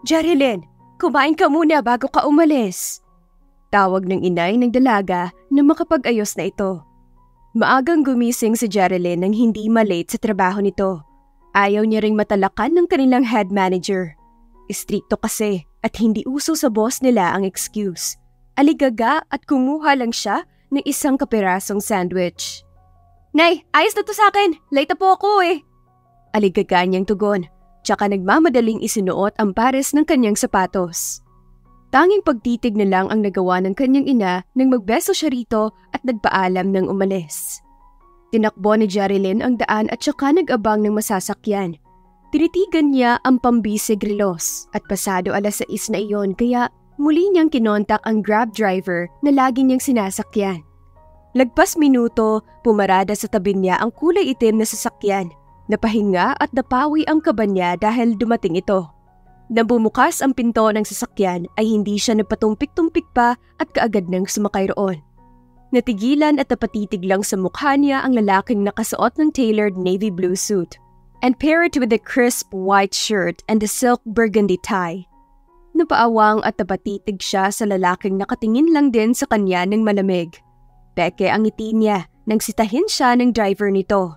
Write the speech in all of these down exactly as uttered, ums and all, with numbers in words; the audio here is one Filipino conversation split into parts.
Jerilyn, kumain ka muna bago ka umalis. Tawag ng inay ng dalaga na makapag-ayos na ito. Maagang gumising si Jerilyn nang hindi malate sa trabaho nito. Ayaw niya ring matalakan ng kanilang head manager. Istrikto kasi at hindi uso sa boss nila ang excuse. Aligaga at kumuha lang siya ng isang kapirasong sandwich. Nay, ayos na to sa akin. Late na po ako eh. Aligaga niyang tugon, tsaka nagmamadaling isinuot ang pares ng kanyang sapatos. Tanging pagtitig na lang ang nagawa ng kanyang ina nang magbeso siya rito at nagpaalam ng umalis. Tinakbo ni Jerilyn ang daan at tsaka nag-abang ng masasakyan. Tinitigan niya ang pambisig relos at pasado alas sais na iyon kaya muli niyang kinontak ang grab driver na lagi niyang sinasakyan. Lagpas minuto, pumarada sa tabi niya ang kulay itim na sasakyan. Napahinga at napawi ang kaba niya dahil dumating ito. Nang bumukas ang pinto ng sasakyan ay hindi siya napatumpik-tumpik pa at kaagad nang sumakay roon. Natigilan at napatitig lang sa mukha niya ang lalaking nakasuot ng tailored navy blue suit and paired with a crisp white shirt and a silk burgundy tie. Napaawang at napatitig siya sa lalaking nakatingin lang din sa kanya ng malamig. Peke ang ngiti niya nang sitahin siya ng driver nito.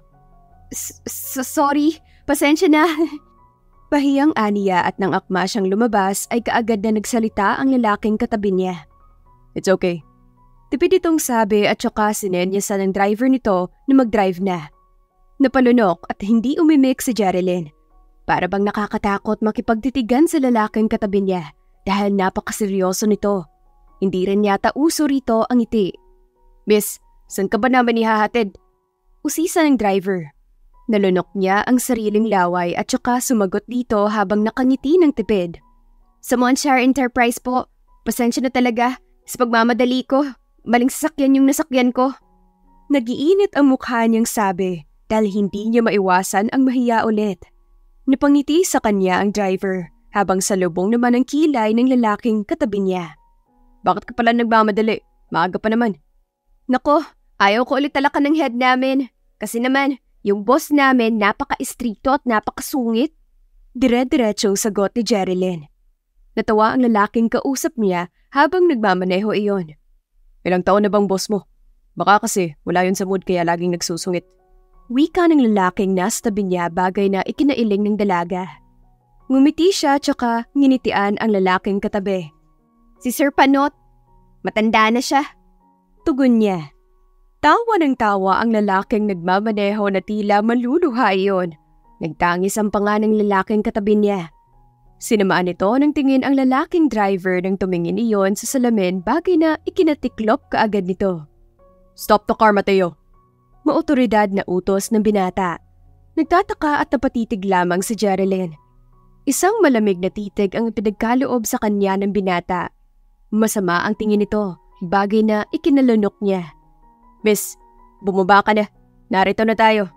Sorry, pasensya na. Pahiyang aniya at nang akma siyang lumabas ay kaagad na nagsalita ang lalaking katabi niya. It's okay. Tipid itong sabi at saka sinenyasan ng driver nito na mag-drive na. Napalunok at hindi umimik si Jerilyn. Para bang nakakatakot makipagtitigan sa lalaking katabi niya dahil napakaseryoso nito. Hindi rin yata uso rito ang ngiti. Miss, saan ka ba naman ihahatid? Usisa ng driver. Nalunok niya ang sariling laway at saka sumagot dito habang nakangiti ng tipid. Sa Monshare Enterprise po, pasensya na talaga sa pagmamadali ko. Maling sasakyan yung nasakyan ko. Nagiinit ang mukha niyang sabi dahil hindi niya maiwasan ang mahiya ulit. Napangiti sa kanya ang driver habang salubong naman ang kilay ng lalaking katabi niya. Bakit ka pala nagmamadali? Maaga pa naman. Nako, ayaw ko ulit talakan ng head namin. Kasi naman, yung boss namin napaka-istrikto at napakasungit. Dire-diretsong sagot ni Jerilyn. Natawa ang lalaking kausap niya habang nagmamaneho iyon. Ilang taon na bang boss mo? Baka kasi wala yun sa mood kaya laging nagsusungit. Wika ng lalaking nasa tabi niya bagay na ikinailing ng dalaga. Ngumiti siya tsaka nginitian ang lalaking katabi. Si Sir Panot, matanda na siya. Tugon niya. Tawa ng tawa ang lalaking nagmamaneho na tila maluluha iyon. Nagtangis ang panga ng lalaking katabi niya. Sinamaan nito ng tingin ang lalaking driver nang tumingin iyon sa salamin bagay na ikinatiklop kaagad nito. Stop the car, Mateo. Maotoridad na utos ng binata. Nagtataka at napatitig lamang si Jerilyn. Isang malamig na titig ang pinagkaloob sa kanya ng binata. Masama ang tingin nito. Bagay na ikinalunok niya. Miss, bumaba ka na. Narito na tayo.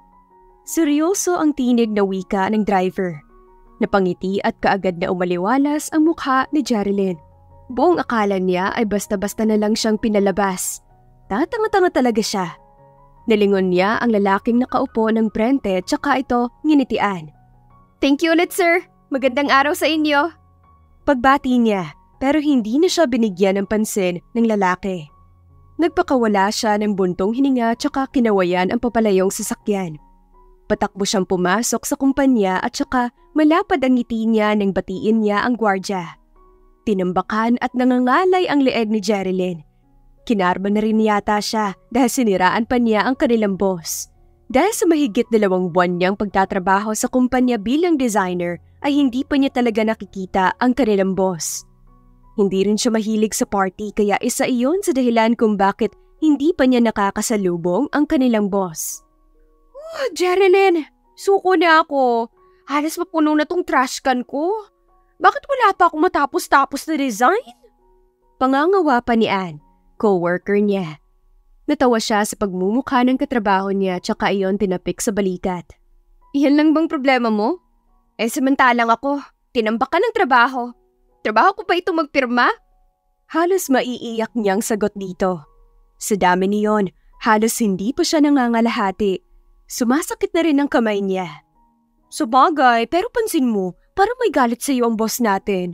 Seryoso ang tinig na wika ng driver. Napangiti at kaagad na umaliwalas ang mukha ni Jerilyn. Buong akala niya ay basta-basta na lang siyang pinalabas. Tatanga-tanga talaga siya. Nalingon niya ang lalaking nakaupo ng prente tsaka ito nginitian. Thank you ulit, sir. Magandang araw sa inyo. Pagbati niya. Pero hindi na siya binigyan ng pansin ng lalaki. Nagpakawala siya ng buntong hininga tsaka kinawayan ang papalayong sasakyan. Patakbo siyang pumasok sa kumpanya at tsaka malapad ang ngiti niya nang batiin niya ang gwardya. Tinambakan at nangangalay ang leeg ni Jerilyn. Kinarma na rin yata siya dahil siniraan pa niya ang kanilang boss. Dahil sa mahigit dalawang buwan niyang pagtatrabaho sa kumpanya bilang designer ay hindi pa niya talaga nakikita ang kanilang boss. Hindi rin siya mahilig sa party kaya isa iyon sa dahilan kung bakit hindi pa niya nakakasalubong ang kanilang boss. Oh, Jerilyn, suko na ako. Halos mapuno na tong trash can ko. Bakit wala pa akong matapos-tapos na design? Pangangawa pa ni Anne, co-worker niya. Natawa siya sa pagmumukha ng katrabaho niya tsaka iyon tinapik sa balikat. Iyan lang bang problema mo? Eh samantalang ako, tinambak ka ng trabaho. Trabaho ko pa ito magpirma? Halos maiiyak niyang sagot dito. Sa dami niyon, halos hindi pa siya nangangalahati. Sumasakit na rin ang kamay niya. Sabagay, pero pansin mo, parang may galit sa iyo ang boss natin.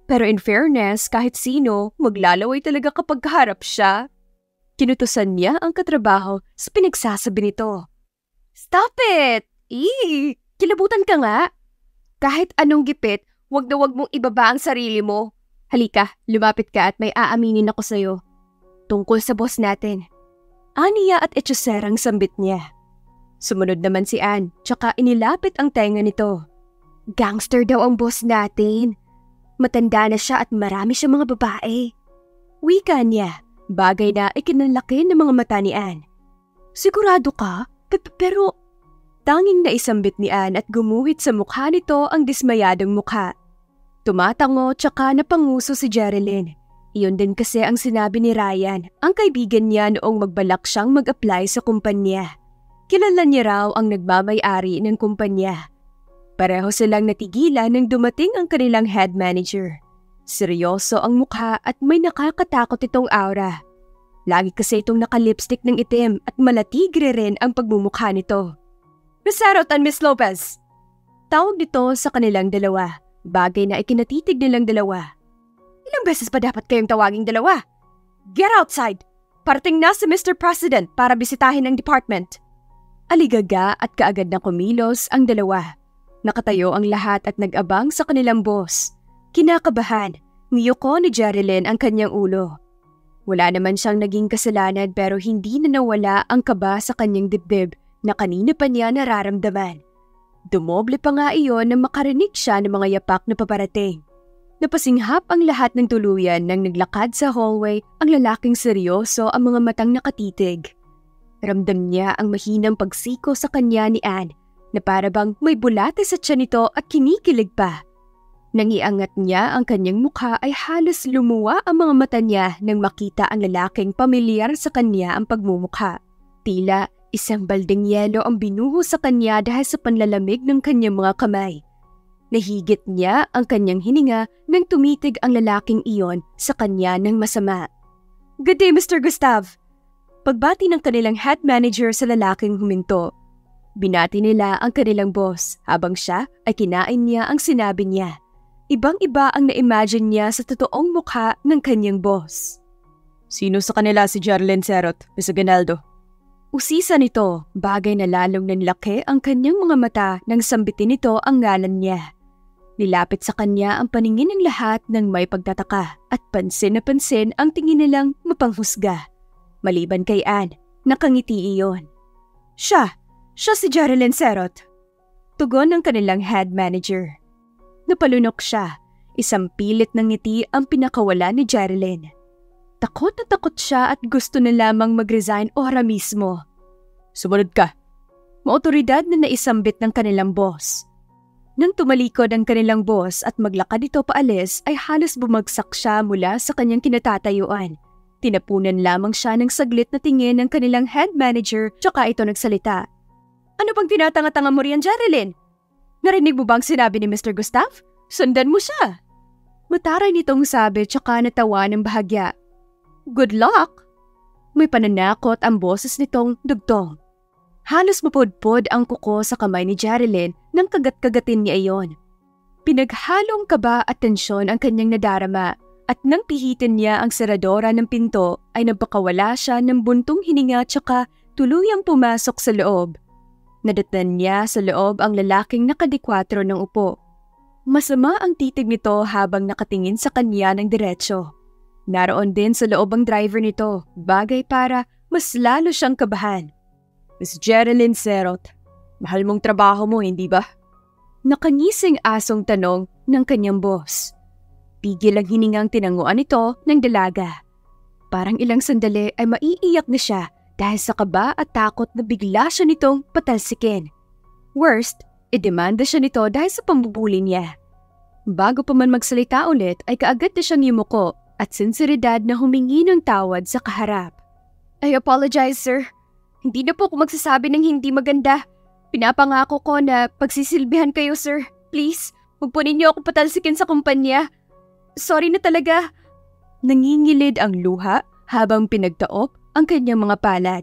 Pero in fairness, kahit sino, maglalaway talaga kapag kaharap siya. Kinutusan niya ang katrabaho sa pinagsasabi nito. Stop it! Eee! Kilabutan ka nga! Kahit anong gipit, wag na wag mong ibaba ang sarili mo. Halika, lumapit ka at may aaminin ako sa'yo. Tungkol sa boss natin. Aniya at etyoserang sambit niya. Sumunod naman si Ann, tsaka inilapit ang tenga nito. Gangster daw ang boss natin. Matanda na siya at marami siyang mga babae. Wika niya, bagay na ikinalaki ng mga mata ni Ann. Sigurado ka? P- pero tanging naisambit ni Ann at gumuhit sa mukha nito ang dismayadong mukha. Tumatango tsaka napanguso si Jerilyn. Iyon din kasi ang sinabi ni Ryan, ang kaibigan niya noong magbalak siyang mag-apply sa kumpanya. Kilala niya raw ang nagmamay-ari ng kumpanya. Pareho silang natigilan nang dumating ang kanilang head manager. Seryoso ang mukha at may nakakatakot itong aura. Lagi kasi itong naka-lipstick ng itim at malatigre rin ang pagmumukha nito. Miss Sarot and Miss Lopez! Tawag nito sa kanilang dalawa, bagay na ikinatitig nilang dalawa. Ilang beses pa dapat kayong tawaging dalawa? Get outside! Parating na si Mister President para bisitahin ang department. Aligaga at kaagad na kumilos ang dalawa. Nakatayo ang lahat at nag-abang sa kanilang boss. Kinakabahan, niyuko ni Jerilyn ang kanyang ulo. Wala naman siyang naging kasalanan pero hindi na nawala ang kaba sa kanyang dibdib na kanina pa niya nararamdaman. Dumoble pa nga iyon nang makarinig siya ng mga yapak na paparating. Napasinghap ang lahat ng tuluyan nang naglakad sa hallway ang lalaking seryoso ang mga matang nakatitig. Ramdam niya ang mahinang pagsiko sa kanya ni Ann na para bang may bulate sa tiyan nito at kinikilig pa. Nang iangat niya ang kanyang mukha ay halos lumuwa ang mga mata niya nang makita ang lalaking pamilyar sa kanya ang pagmumukha. Tila isang baldeng yelo ang binuho sa kanya dahil sa panlalamig ng kanyang mga kamay. Nahigit niya ang kanyang hininga nang tumitig ang lalaking iyon sa kanya ng masama. Good day, Mister Gustav! Pagbati ng kanilang head manager sa lalaking huminto. Binati nila ang kanilang boss habang siya ay kinain niya ang sinabi niya. Ibang-iba ang na-imagine niya sa totoong mukha ng kanyang boss. Sino sa kanila si Jerilyn Serot, Mister Ganaldo? Usisa nito, bagay na lalong nanlaki ang kanyang mga mata nang sambitin nito ang ngalan niya. Nilapit sa kanya ang paningin ng lahat ng may pagtataka at pansin na pansin ang tingin nilang mapanghusga. Maliban kay Ann, nakangiti iyon. Siya! Siya si Jerilyn Serot. Tugon ng kanilang head manager. Napalunok siya. Isang pilit ng ngiti ang pinakawala ni Jerilyn. Takot na takot siya at gusto na lamang mag-resign ora mismo. Sumunod ka. Maotoridad na naisambit ng kanilang boss. Nang tumalikod ang kanilang boss at maglakad ito paalis ay halos bumagsak siya mula sa kanyang kinatatayuan. Tinapunan lamang siya ng saglit na tingin ng kanilang head manager tsaka ito nagsalita. Ano bang tinatanga-tanga mo riyan, Jerilyn? Narinig mo bang sinabi ni Mister Gustav? Sundan mo siya. Mataray nitong sabi tsaka natawa ng bahagya. Good luck! May pananakot ang boses nitong dugtong. Halos mapudpod ang kuko sa kamay ni Jerilyn nang kagat-kagatin niya iyon. Pinaghalong kaba at tensyon ang kanyang nadarama at nang pihitin niya ang seradora ng pinto ay nagpakawala siya ng buntong hininga tsaka tuluyang pumasok sa loob. Nadatnan niya sa loob ang lalaking nakadikwatro ng upo. Masama ang titig nito habang nakatingin sa kanya ng diretsyo. Naroon din sa loob ang driver nito, bagay para mas lalo siyang kabahan. Miss Jerilyn Serot, mahal mong trabaho mo, hindi ba? Nakangising asong tanong ng kanyang boss. Pigil ang hiningang tinanguan nito ng dalaga. Parang ilang sandali ay maiiyak na siya dahil sa kaba at takot na bigla siya nitong patalsikin. Worst, idemanda siya nito dahil sa pambubuli niya. Bago pa man magsalita ulit ay kaagad na siyang yumuko at sinseridad na humingi ng tawad sa kaharap. I apologize, sir. Hindi na po ako magsasabi ng hindi maganda. Pinapangako ko na pagsisilbihan kayo, sir. Please, huwag po ninyo ako patalsikin sa kumpanya. Sorry na talaga. Nangingilid ang luha habang pinagtaop ang kanyang mga palad.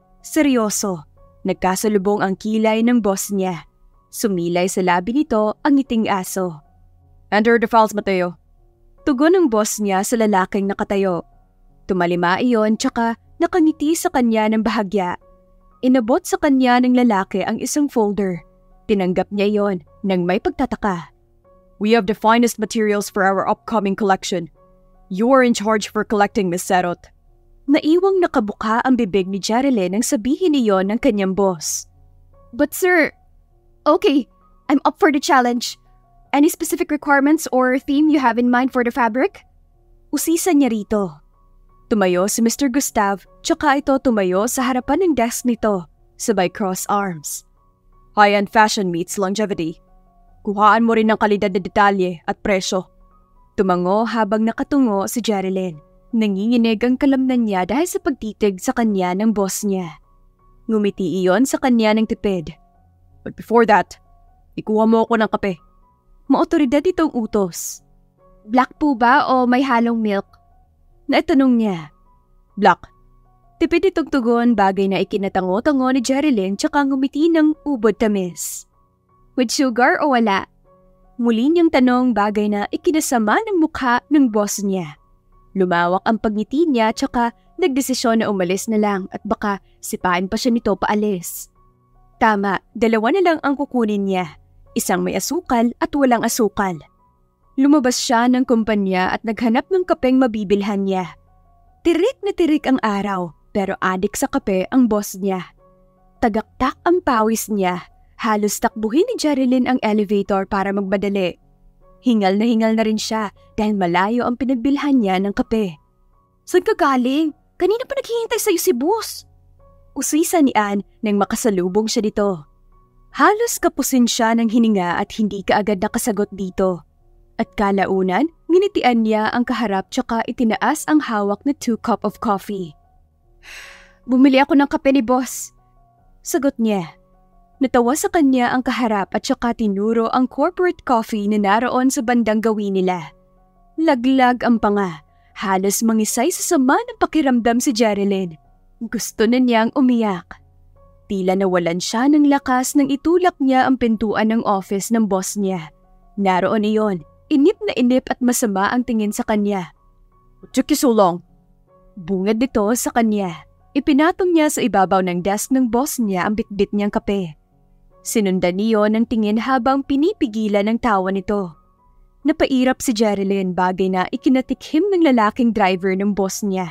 Seryoso, nagkasalubong ang kilay ng boss niya. Sumilay sa labi nito ang ngiting aso. Enter the files, Mateo. Tugon ng boss niya sa lalaking nakatayo. Tumalima iyon tsaka nakangiti sa kanya ng bahagya. Inabot sa kanya ng lalaki ang isang folder. Tinanggap niya iyon nang may pagtataka. We have the finest materials for our upcoming collection. You are in charge for collecting, Miss Serot. Naiwang nakabuka ang bibig ni Jerilyn nang sabihin iyon ng kanyang boss. But sir, okay, I'm up for the challenge. Any specific requirements or theme you have in mind for the fabric? Usisan niya rito. Tumayo si Mister Gustav, tsaka ito tumayo sa harapan ng desk nito, sabay cross arms. High-end fashion meets longevity. Kuhaan mo rin ng kalidad na detalye at presyo. Tumango habang nakatungo si Jerilyn. Nanginginig ang kalamnan niya dahil sa pagtitig sa kanya ng boss niya. Ngumiti iyon sa kanya ng tipid. But before that, ikuha mo ako ng kape. Maotoridad itong utos. Black po ba o may halong milk? Naitanong niya. Black. Tipid itong tugon bagay na ikinatango-tango ni Jerilyn tsaka ngumiti ng ubod tamis. With sugar o wala? Muli niyang tanong bagay na ikinasama ng mukha ng boss niya. Lumawak ang pagngiti niya tsaka nagdesisyon na umalis na lang at baka sipain pa siya nito paalis. Tama, dalawa na lang ang kukunin niya. Isang may asukal at walang asukal. Lumabas siya ng kumpanya at naghanap ng kapeng mabibilhan niya. Tirik na tirik ang araw pero adik sa kape ang boss niya. Tagaktak ang pawis niya. Halos takbuhin ni Jerilyn ang elevator para magmadali. Hingal na hingal na rin siya dahil malayo ang pinagbilhan niya ng kape. Saan ka galing? Kanina pa naghihintay sa'yo si boss. Usisa ni Anne nang makasalubong siya dito. Halos kapusin siya ng hininga at hindi kaagad nakasagot dito. At kalaunan, nginitian niya ang kaharap tsaka itinaas ang hawak na two cup of coffee. Bumili ako ng kape ni boss. Sagot niya. Natawa sa kanya ang kaharap at tsaka tinuro ang corporate coffee na naroon sa bandang gawin nila. Laglag ang panga. Halos mangisay sa sama ng pakiramdam si Jerilyn. Gusto na niyang umiyak. Tila nawalan siya ng lakas nang itulak niya ang pintuan ng office ng boss niya. Naroon iyon, inip na inip at masama ang tingin sa kanya. What took you so long? Bungad nito sa kanya. Ipinatong niya sa ibabaw ng desk ng boss niya ang bitbit niyang kape. Sinundan niyo ng tingin habang pinipigilan ng tawa nito. Napairap si Jerilyn bagay na ikinatikhim ng lalaking driver ng boss niya.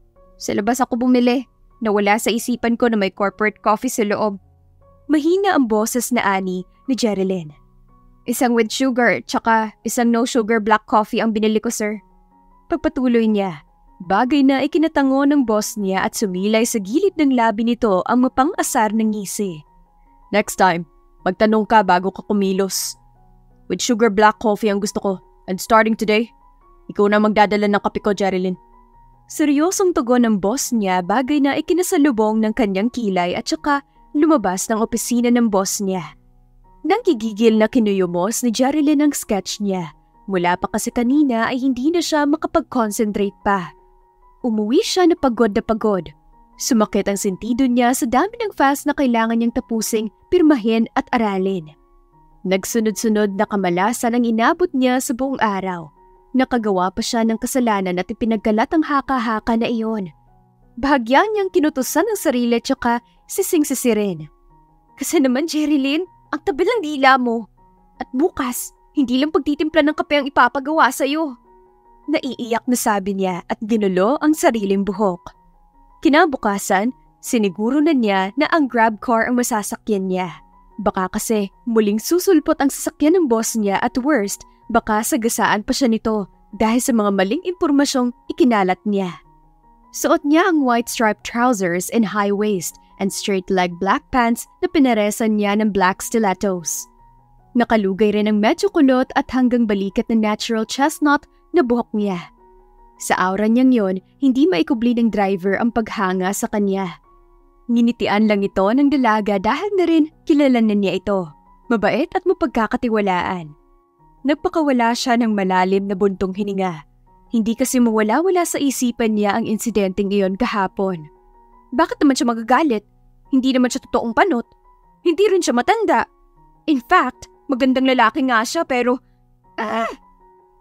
Sa labas ako bumili. Nawala sa isipan ko na may corporate coffee sa loob. Mahina ang boses na ani ni Jerilyn. Isang with sugar tsaka isang no sugar black coffee ang binili ko, sir. Pagpatuloy niya, bagay na ikinatango ng boss niya at sumilay sa gilid ng labi nito ang mapang-asar ng ngisi. Next time, magtanong ka bago ka kumilos. With sugar black coffee ang gusto ko. And starting today, ikaw na magdadala ng kape ko, Jerilyn. Seryosong tugon ng boss niya bagay na ikinasalubong ng kanyang kilay at saka lumabas ng opisina ng boss niya. Nang gigigil na kinuyumos ni Jerilyn ang sketch niya. Mula pa kasi kanina ay hindi na siya makapag-concentrate pa. Umuwi siya na pagod na pagod. Sumakit ang sentido niya sa dami ng fast na kailangan niyang tapusing, pirmahin at aralin. Nagsunod-sunod na kamalasan ang inabot niya sa buong araw. Nakagawa pa siya ng kasalanan at ipinagkalat ang haka-haka na iyon. Bahagyan niyang kinutusan ang sarili tsaka sising-sisi rin. Kasi naman, Jerilyn, ang tabi ng dila mo. At bukas, hindi lang pagtitimpla ng kape ang ipapagawa sa'yo. Naiiyak na sabi niya at ginulo ang sariling buhok. Kinabukasan, siniguro na niya na ang grab car ang masasakyan niya. Baka kasi muling susulpot ang sasakyan ng boss niya at worst, baka sagasaan pa siya nito dahil sa mga maling impormasyong ikinalat niya. Suot niya ang white striped trousers and high waist and straight leg black pants na pinaresan niya ng black stilettos. Nakalugay rin ang medyo kulot at hanggang balikat na natural chestnut na buhok niya. Sa aura niyang yon, hindi maikubli ng driver ang paghanga sa kanya. Nginitian lang ito ng dalaga dahil na rin kilala na niya ito. Mabait at mapagkakatiwalaan. Nagpakawala siya ng malalim na buntong hininga. Hindi kasi mawala-wala sa isipan niya ang insidenteng iyon kahapon. Bakit naman siya magagalit? Hindi naman siya totoong panot. Hindi rin siya matanda. In fact, magandang lalaki nga siya pero... Ah!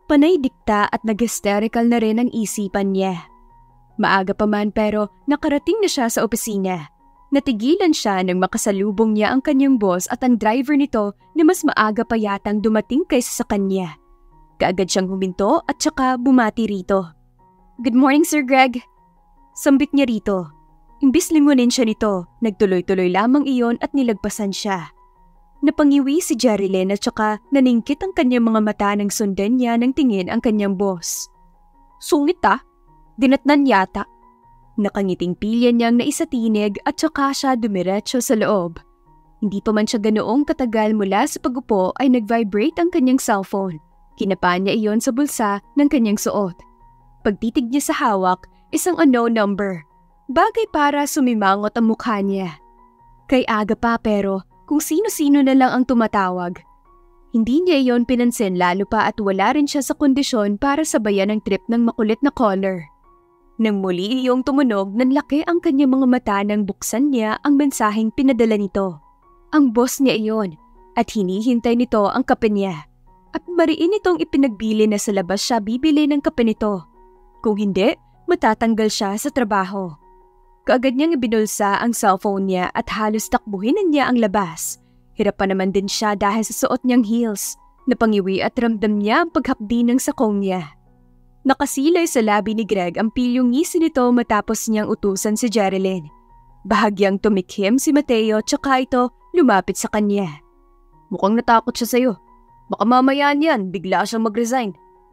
Panay dikta at nag-hysterical na rin ang isipan niya. Maaga pa man pero nakarating na siya sa opisina. Natigilan siya nang makasalubong niya ang kanyang boss at ang driver nito na mas maaga pa yatang dumating kaysa sa kanya. Kaagad siyang huminto at saka bumati rito. "Good morning, Sir Greg." Sambit niya rito. Imbis lingunin siya nito, nagtuloy-tuloy lamang iyon at nilagpasan siya. Napangiwi si Jerilyn at saka naningkit ang kanyang mga mata nang sundan niya ng tingin ang kanyang boss. "Sungit ah, dinatnan yata." Nakangiting pilya niyang naisatinig at saka siya dumiretso sa loob. Hindi pa man siya ganoong katagal mula sa pag-upo ay nag-vibrate ang kanyang cellphone. Kinapa niya iyon sa bulsa ng kanyang suot. Pagtitig niya sa hawak, isang unknown number. Bagay para sumimangot ang mukha niya. Kay aga pa pero kung sino-sino na lang ang tumatawag. Hindi niya iyon pinansin lalo pa at wala rin siya sa kondisyon para sabayan ang trip ng makulit na caller. Nang muli iyong tumunog, nanlaki ang kanyang mga mata nang buksan niya ang mensaheng pinadala nito. Ang boss niya iyon at hinihintay nito ang kape niya. At mariin itong ipinagbili na sa labas siya bibili ng kape nito. Kung hindi, matatanggal siya sa trabaho. Kaagad niyang ibinulsa ang cellphone niya at halos takbuhin niya ang labas. Hirap pa naman din siya dahil sa suot niyang heels. Napangiwi at ramdam niya ang paghapdi ng sakong niya. Nakasilay sa labi ni Greg ang pilyong ngisi nito matapos niyang utusan si Jerilyn. Bahagyang tumikhim si Mateo tsaka ito lumapit sa kanya. "Mukhang natakot siya sa'yo. Baka mamaya niyan, bigla siyang mag-resign."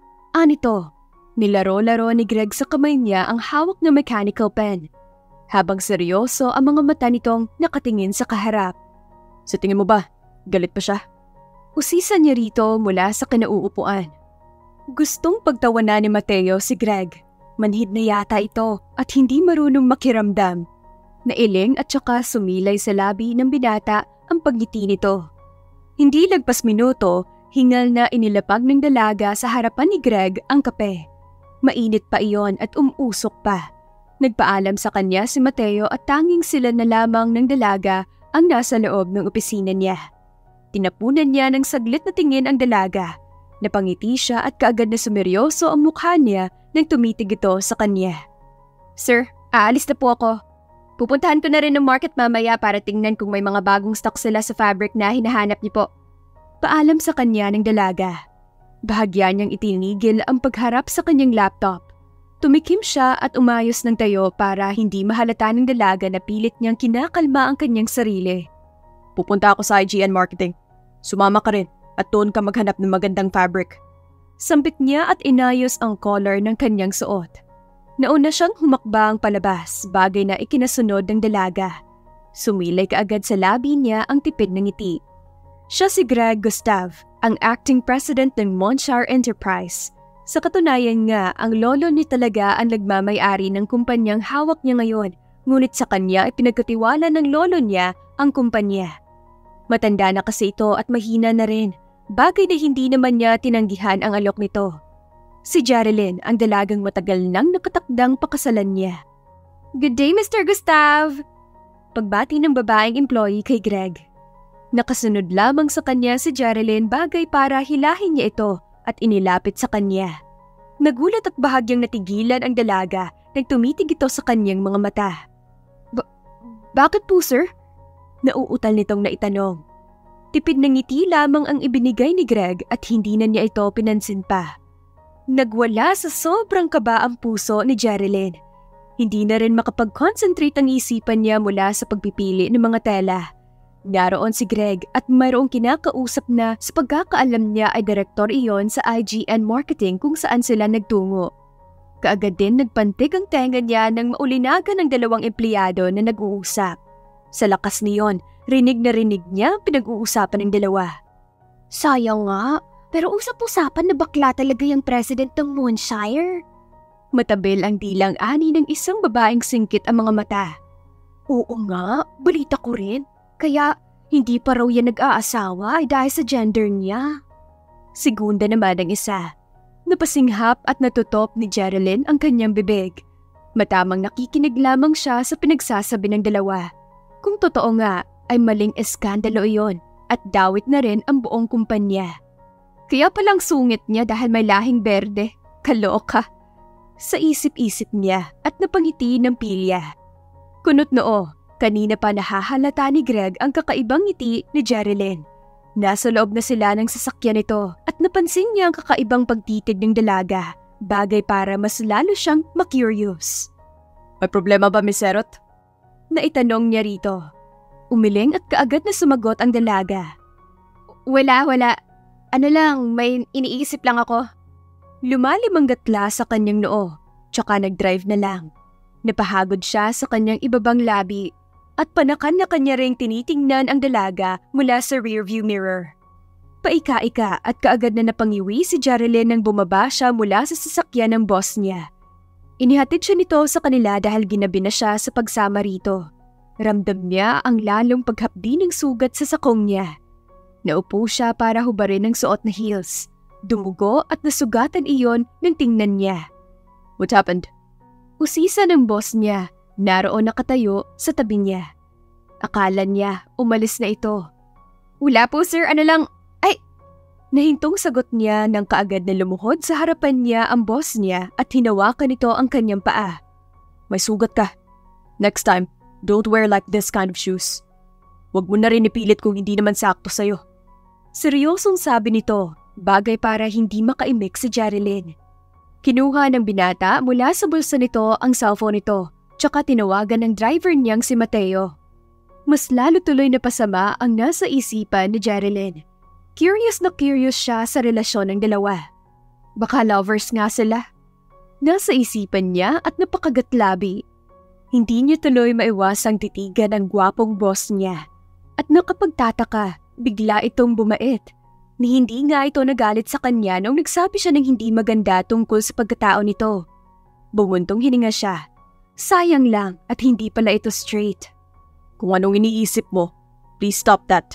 Anito, nilaro-laro ni Greg sa kamay niya ang hawak na mechanical pen. Habang seryoso ang mga mata nitong nakatingin sa kaharap. "Sa tingin mo ba, galit pa siya?" Usisan niya rito mula sa kinauupuan. Gustong pagtawanan ni Mateo si Greg. Manhid na yata ito at hindi marunong makiramdam. Nailing at saka sumilay sa labi ng binata ang pagngiti nito. Hindi lagpas minuto, hingal na inilapag ng dalaga sa harapan ni Greg ang kape. Mainit pa iyon at umusok pa. Nagpaalam sa kanya si Mateo at tanging sila na lamang ng dalaga ang nasa loob ng opisina niya. Tinapunan niya ng saglit na tingin ang dalaga. Napangiti siya at kaagad na sumeryoso ang mukha niya nang tumitig ito sa kanya. "Sir, aalis na po ako. Pupuntahan ko na rin ng market mamaya para tingnan kung may mga bagong stock sila sa fabric na hinahanap niyo po." Paalam sa kanya ng dalaga. Bahagya niyang itinigil ang pagharap sa kanyang laptop. Tumikim siya at umayos ng tayo para hindi mahalata ng dalaga na pilit niyang kinakalma ang kanyang sarili. "Pupunta ako sa I G N Marketing. Sumama ka rin. At doon ka maghanap ng magandang fabric." Sambit niya at inayos ang collar ng kanyang suot. Nauna siyang humakbang palabas, bagay na ikinasunod ng dalaga. Sumilay kaagad sa labi niya ang tipid ng ngiti. Siya si Greg Gustav, ang acting president ng Monchar Enterprise. Sa katunayan nga, ang lolo ni talaga ang nagmamay-ari ng kumpanyang hawak niya ngayon, ngunit sa kanya ay pinagkatiwala ng lolo niya ang kumpanya. Matanda na kasi ito at mahina na rin. Bagay na hindi naman niya tinanggihan ang alok nito. Si Jerilyn ang dalagang matagal nang nakatakdang pakasalan niya. "Good day, Mister Gustav!" Pagbati ng babaeng employee kay Greg. Nakasunod lamang sa kanya si Jerilyn bagay para hilahin niya ito at inilapit sa kanya. Nagulat at bahagyang natigilan ang dalaga nang tumitig ito sa kanyang mga mata. Ba- bakit po, sir?" Nauutal nitong naitanong. Tipid na ngiti lamang ang ibinigay ni Greg at hindi na niya ito pinansin pa. Nagwala sa sobrang kaba ang puso ni Jerilyn. Hindi na rin makapag-concentrate ang isipan niya mula sa pagpipili ng mga tela. Naroon si Greg at mayroong kinakausap na sa pagkakaalam niya ay direktor iyon sa I G N Marketing kung saan sila nagtungo. Kaagad din nagpantig ang tenga niya nang maulinagan ng dalawang empleyado na nag-uusap. Sa lakas niyon, rinig na rinig niya ang pinag-uusapan ng dalawa. "Sayang nga, pero usap-usapan na bakla talaga yung president ng Moonshire." Matabil ang dilang ani ng isang babaeng singkit ang mga mata. "Oo nga, balita ko rin. Kaya hindi pa raw yan nag-aasawa ay dahil sa gender niya." Segunda naman ang isa. Napasinghap at natutop ni Jerilyn ang kanyang bibig. Matamang nakikinig lamang siya sa pinagsasabi ng dalawa. Kung totoo nga, ay maling eskandalo iyon at dawit na rin ang buong kumpanya. Kaya palang sungit niya dahil may lahing berde. Kaloka. Sa isip-isip niya at napangiti ng pilya. Kunot noo, kanina pa nahahalata ni Greg ang kakaibang ngiti ni Jerilyn. Nasa loob na sila ng sasakyan nito at napansin niya ang kakaibang pagtitig ng dalaga, bagay para mas lalo siyang ma-curious. May problema ba, Miss Serot? Naitanong niya rito. Umiling at kaagad na sumagot ang dalaga. Wala, wala. Ano lang, may iniisip lang ako. Lumalim ang gatla sa kanyang noo, tsaka nag-drive na lang. Napahagod siya sa kanyang ibabang labi at panakan na kanya ring tinitingnan ang dalaga mula sa rearview mirror. Paika-ika at kaagad na napangiwi si Jerilyn nang bumaba siya mula sa sasakyan ng boss niya. Inihatid siya nito sa kanila dahil ginabi na siya sa pagsama rito. Ramdam niya ang lalong paghapdi ng sugat sa sakong niya. Naupo siya para hubarin ang suot na heels. Dumugo at nasugatan iyon nang tingnan niya. What happened? Usisa ng boss niya, naroon nakatayo sa tabi niya. Akala niya umalis na ito. Wala po sir, ano lang, ay! Nahintong sagot niya nang kaagad na lumuhod sa harapan niya ang boss niya at hinawakan nito ang kanyang paa. May sugat ka. Next time, don't wear like this kind of shoes. Huwag mo na rin ipilit kung hindi naman sakto sa'yo. Seryosong sabi nito, bagay para hindi makaimik si Jerilyn. Kinuha ng binata mula sa bulsa nito ang cellphone nito, tsaka tinawagan ng driver niyang si Mateo. Mas lalo tuloy na pasama ang nasa isipan ni Jerilyn. Curious na curious siya sa relasyon ng dalawa. Baka lovers nga sila. Nasa isipan niya at napakagatlabi. Hindi niya tuloy maiwasang titigan ang gwapong boss niya. At nakapagtataka, bigla itong bumait. Ni hindi nga ito nagalit sa kanya nung nagsabi siya ng hindi maganda tungkol sa pagkatao nito. Bumuntong hininga siya. Sayang lang at hindi pala ito straight. Kung anong iniisip mo, please stop that.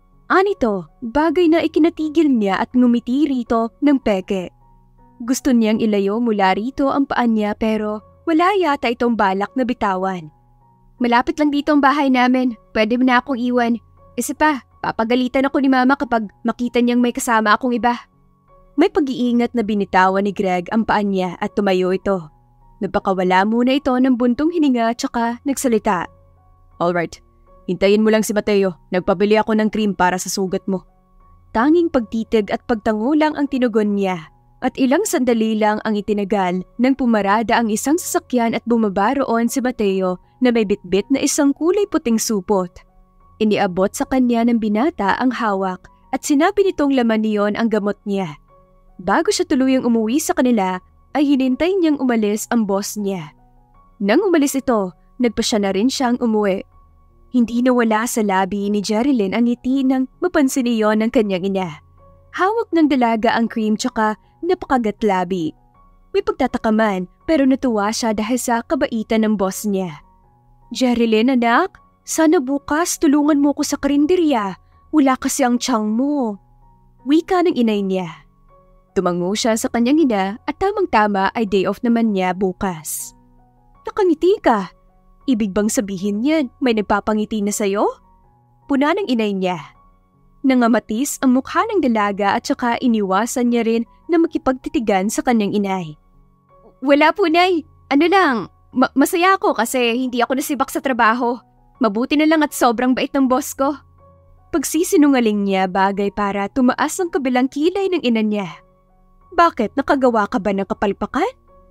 Anito, bagay na ikinatigil niya at ngumiti rito ng peke. Gusto niyang ilayo mula rito ang paan niya pero wala yata itong balak na bitawan. Malapit lang dito ang bahay namin, pwede mo na akong iwan. Isa pa, papagalitan ako ni mama kapag makita niyang may kasama akong iba. May pag-iingat na binitawan ni Greg ang paan niya at tumayo ito. Napakawala muna ito ng buntong hininga tsaka nagsalita. Alright, hintayin mo lang si Mateo. Nagpabili ako ng cream para sa sugat mo. Tanging pagtitig at pagtango lang ang tinugon niya. At ilang sandali lang ang itinagal nang pumarada ang isang sasakyan at bumaba roon si Mateo na may bitbit na isang kulay puting supot. Iniabot sa kanya ng binata ang hawak at sinabi nitong laman niyon ang gamot niya. Bago siya tuluyang umuwi sa kanila, ay hinintay niyang umalis ang boss niya. Nang umalis ito, nagpa siya na rin siyang umuwi. Hindi nawala sa labi ni Jerilyn ang ngiti nang mapansin iyon ng kanyang ina. Hawak ng dalaga ang cream tsaka napakagatlabi. May pagtataka man pero natuwa siya dahil sa kabaitan ng boss niya. Jerilyn anak, sana bukas tulungan mo ko sa karinderya. Wala kasi ang tiyang mo. Wika ng inay niya. Tumango siya sa kanyang ina at tamang-tama ay day off naman niya bukas. Nakangiti ka. Ibig bang sabihin yan may nagpapangiti na sa'yo? Puna ng inay niya. Nangamatis ang mukha ng dalaga at saka iniwasan niya rin na makipagtitigan sa kanyang inay. Wala po, Nay. Ano lang, ma- masaya ako kasi hindi ako nasibak sa trabaho. Mabuti na lang at sobrang bait ng boss ko. Pagsisinungaling niya bagay para tumaas ang kabilang kilay ng ina niya. Bakit, nakagawa ka ba ng kapalpakan?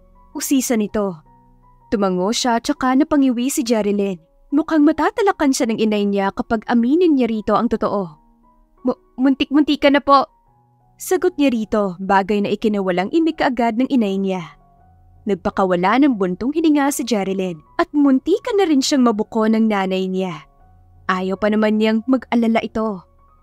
Usisa nito. Tumango siya at saka napangiwi si Jerilyn. Mukhang matatalakan siya ng inay niya kapag aminin niya rito ang totoo. Muntik-muntik ka na po. Sagot niya rito, bagay na ikinawalang imik kaagad ng inay niya. Nagpakawala ng buntong hininga si Jerilyn at muntikan na rin siyang mabuko ng nanay niya. Ayaw pa naman niyang mag-alala ito.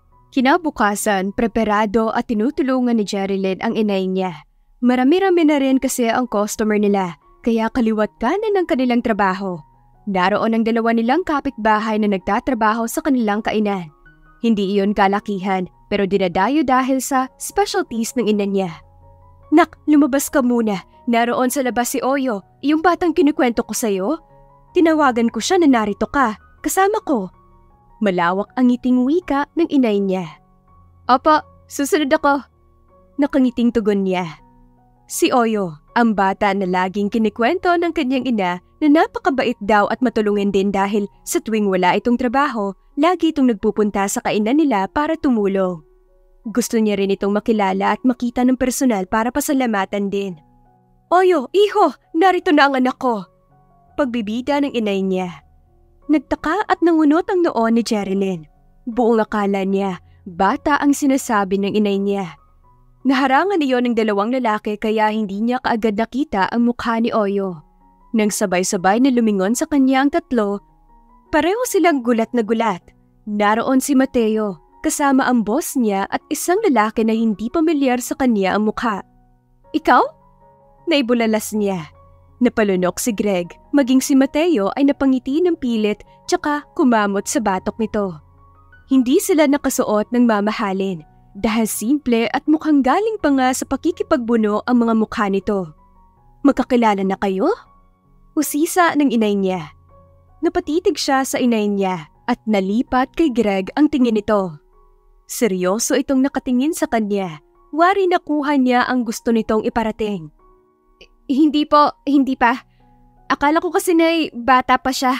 Kinabukasan, preparado at tinutulungan ni Jerilyn ang inay niya. Marami-rami na rin kasi ang customer nila, kaya kaliwat kanan ng kanilang trabaho. Naroon ang dalawa nilang kapitbahay na nagtatrabaho sa kanilang kainan. Hindi iyon kalakihan pero dinadayo dahil sa specialties ng ina niya. Nak, lumabas ka muna. Naroon sa labas si Oyo, yung batang kinikwento ko sa'yo. Tinawagan ko siya na narito ka, kasama ko. Malawak ang ngiting wika ng inay niya. Opo, susunod ako. Nakangiting tugon niya. Si Oyo, ang bata na laging kinikwento ng kanyang ina na napakabait daw at matulungin din dahil sa tuwing wala itong trabaho, lagi itong nagpupunta sa kainan nila para tumulong. Gusto niya rin itong makilala at makita ng personal para pasalamatan din. Oyo, iho, narito na ang anak ko. Pagbibida ng inay niya. Nagtaka at nangunot ang noo ni Jerilyn. Buong akala niya, bata ang sinasabi ng inay niya. Naharangan iyon ng dalawang lalaki kaya hindi niya kaagad nakita ang mukha ni Oyo. Nang sabay-sabay na lumingon sa kanya ang tatlo, pareho silang gulat na gulat. Naroon si Mateo, kasama ang boss niya at isang lalaki na hindi pamilyar sa kanya ang mukha. Ikaw? Naibulalas niya. Napalunok si Greg, maging si Mateo ay napangiti ng pilit tsaka kumamot sa batok nito. Hindi sila nakasuot ng mamahalin. Dahil simple at mukhang galing pa nga sa pakikipagbuno ang mga mukha nito. Magkakilala na kayo? Usisa ng inay niya. Napatitig siya sa inay niya at nalipat kay Greg ang tingin nito. Seryoso itong nakatingin sa kanya. Wari nakuha niya ang gusto nitong iparating. Hindi po, hindi pa. Akala ko kasi na'y bata pa siya.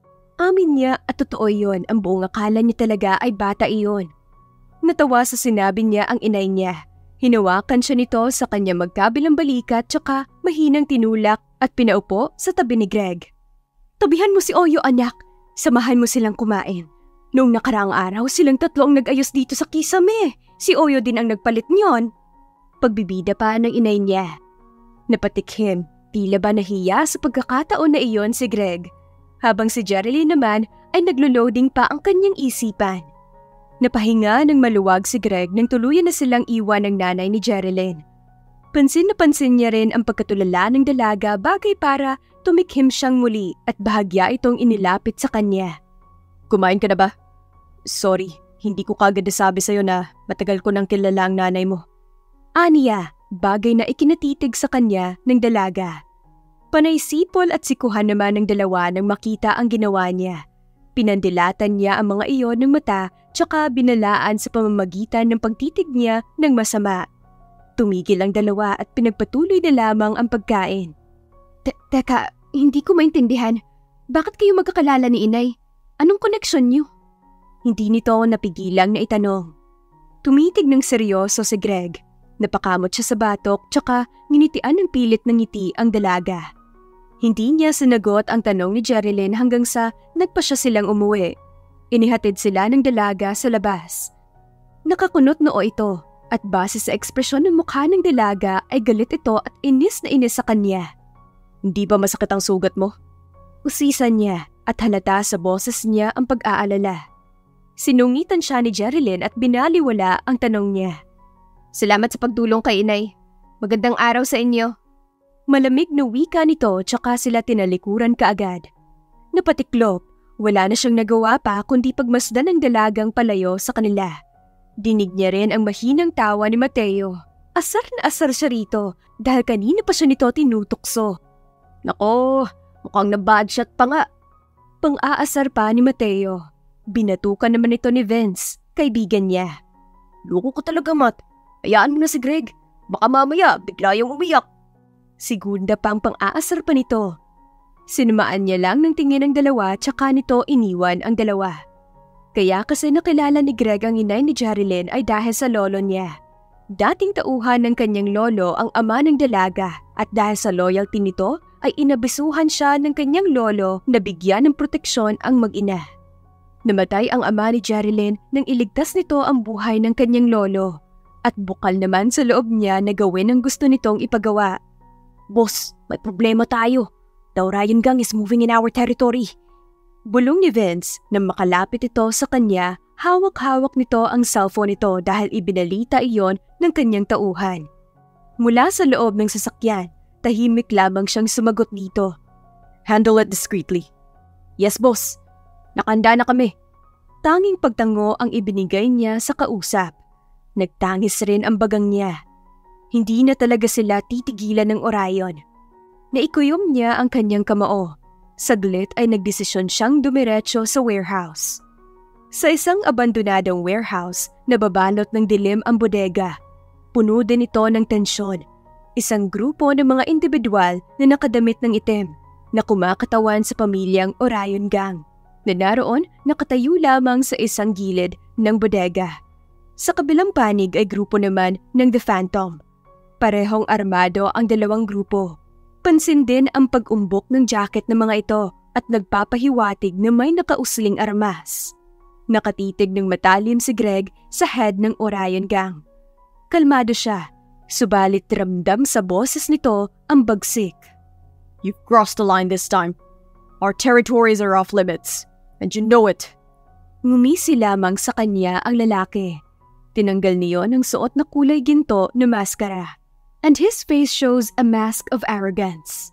Amin niya at totoo yun, ang buong akala niya talaga ay bata iyon. Natawa sa sinabi niya ang inay niya. Hinawakan siya nito sa kanya magkabilang balikat tsaka mahinang tinulak at pinaupo sa tabi ni Greg. Tabihan mo si Oyo anak, samahan mo silang kumain. Noong nakaraang araw silang tatlo ang nag-ayos dito sa kisame. Si Oyo din ang nagpalit niyon. Pagbibida pa ng inay niya. Napatikhim, tila ba nahiya sa pagkakataon na iyon si Greg. Habang si Jerilyn naman ay naglo-loading pa ang kanyang isipan. Napahinga ng maluwag si Greg nang tuluyan na silang iwan ng nanay ni Jerilyn. Pansin na pansin niya rin ang pagkatulala ng dalaga bagay para tumikhim siyang muli at bahagya itong inilapit sa kanya. Kumain ka na ba? Sorry, hindi ko kagad nasabi sa'yo na matagal ko nang kilala ang nanay mo. Aniya, bagay na ikinatitig sa kanya ng dalaga. Panay sipol at sikuhan naman ng dalawa nang makita ang ginawa niya. Pinandilatan niya ang mga iyon ng mata tsaka binalaan sa pamamagitan ng pagtitig niya ng masama. Tumigil ang dalawa at pinagpatuloy na lamang ang pagkain. Teka, hindi ko maintindihan. Bakit kayo magkakalala ni inay? Anong koneksyon niyo? Hindi nito napigilang na itanong. Tumitig ng seryoso si Greg. Napakamot siya sa batok tsaka nginitian ng pilit ng ngiti ang dalaga. Hindi niya sinagot ang tanong ni Jerilyn hanggang sa nagpa siya silang umuwi. Inihatid sila ng dalaga sa labas. Nakakunot noo ito at base sa ekspresyon ng mukha ng dalaga ay galit ito at inis na inis sa kanya. Hindi ba masakit ang sugat mo? Usisan niya at halata sa boses niya ang pag-aalala. Sinungitan siya ni Jerilyn at binaliwala ang tanong niya. Salamat sa pagdulong kay inay. Magandang araw sa inyo. Malamig na wika nito tsaka sila tinalikuran kaagad. Napatiklop, wala na siyang nagawa pa kundi pagmasdan ng dalagang palayo sa kanila. Dinig niya rin ang mahinang tawa ni Mateo. Asar na asar siya rito dahil kanina pa siya nito tinutokso. Nako, mukhang na-badshot pa nga. Pang-aasar pa ni Mateo. Binatukan naman ito ni Vince, kaibigan niya. Loko ko talaga, Mat. Hayaan mo na si Greg. Baka mamaya bigla yung umiyak. Segunda pang pang-aasar pa nito. Sinumaan niya lang ng tingin ng dalawa tsaka nito iniwan ang dalawa. Kaya kasi nakilala ni Greg ang inay ni Jerilyn ay dahil sa lolo niya. Dating tauhan ng kanyang lolo ang ama ng dalaga at dahil sa loyalty nito ay inabisuhan siya ng kanyang lolo na bigyan ng proteksyon ang mag-ina. Namatay ang ama ni Jerilyn nang iligtas nito ang buhay ng kanyang lolo at bukal naman sa loob niya na gawin ang gusto nitong ipagawa. Boss, may problema tayo. The Orion Gang is moving in our territory. Bulong ni Vince nang makalapit ito sa kanya, hawak-hawak nito ang cellphone nito dahil ibinalita iyon ng kanyang tauhan. Mula sa loob ng sasakyan, tahimik lamang siyang sumagot dito. Handle it discreetly. Yes, boss. Nakanda na kami. Tanging pagtango ang ibinigay niya sa kausap. Nagtangis rin ang bagang niya. Hindi na talaga sila titigilan ng Orion. Naikuyom niya ang kanyang kamao. Saglit ay nagdesisyon siyang dumiretso sa warehouse. Sa isang abandonadong warehouse, nababalot ng dilim ang bodega. puno din ito ng tensyon. Isang grupo ng mga individual na nakadamit ng itim na kumakatawan sa pamilyang Orion Gang na naroon nakatayo lamang sa isang gilid ng bodega. Sa kabilang panig ay grupo naman ng The Phantom. Parehong armado ang dalawang grupo. Pansin din ang pag-umbok ng jacket ng mga ito at nagpapahiwatig na may nakausling armas. Nakatitig ng matalim si Greg sa head ng Orion Gang. Kalmado siya, subalit ramdam sa boses nito ang bagsik. You've crossed the line this time. Our territories are off limits, and you know it. Ngumisi lamang sa kanya ang lalaki. Tinanggal niyon ang suot na kulay ginto na maskara, and his face shows a mask of arrogance.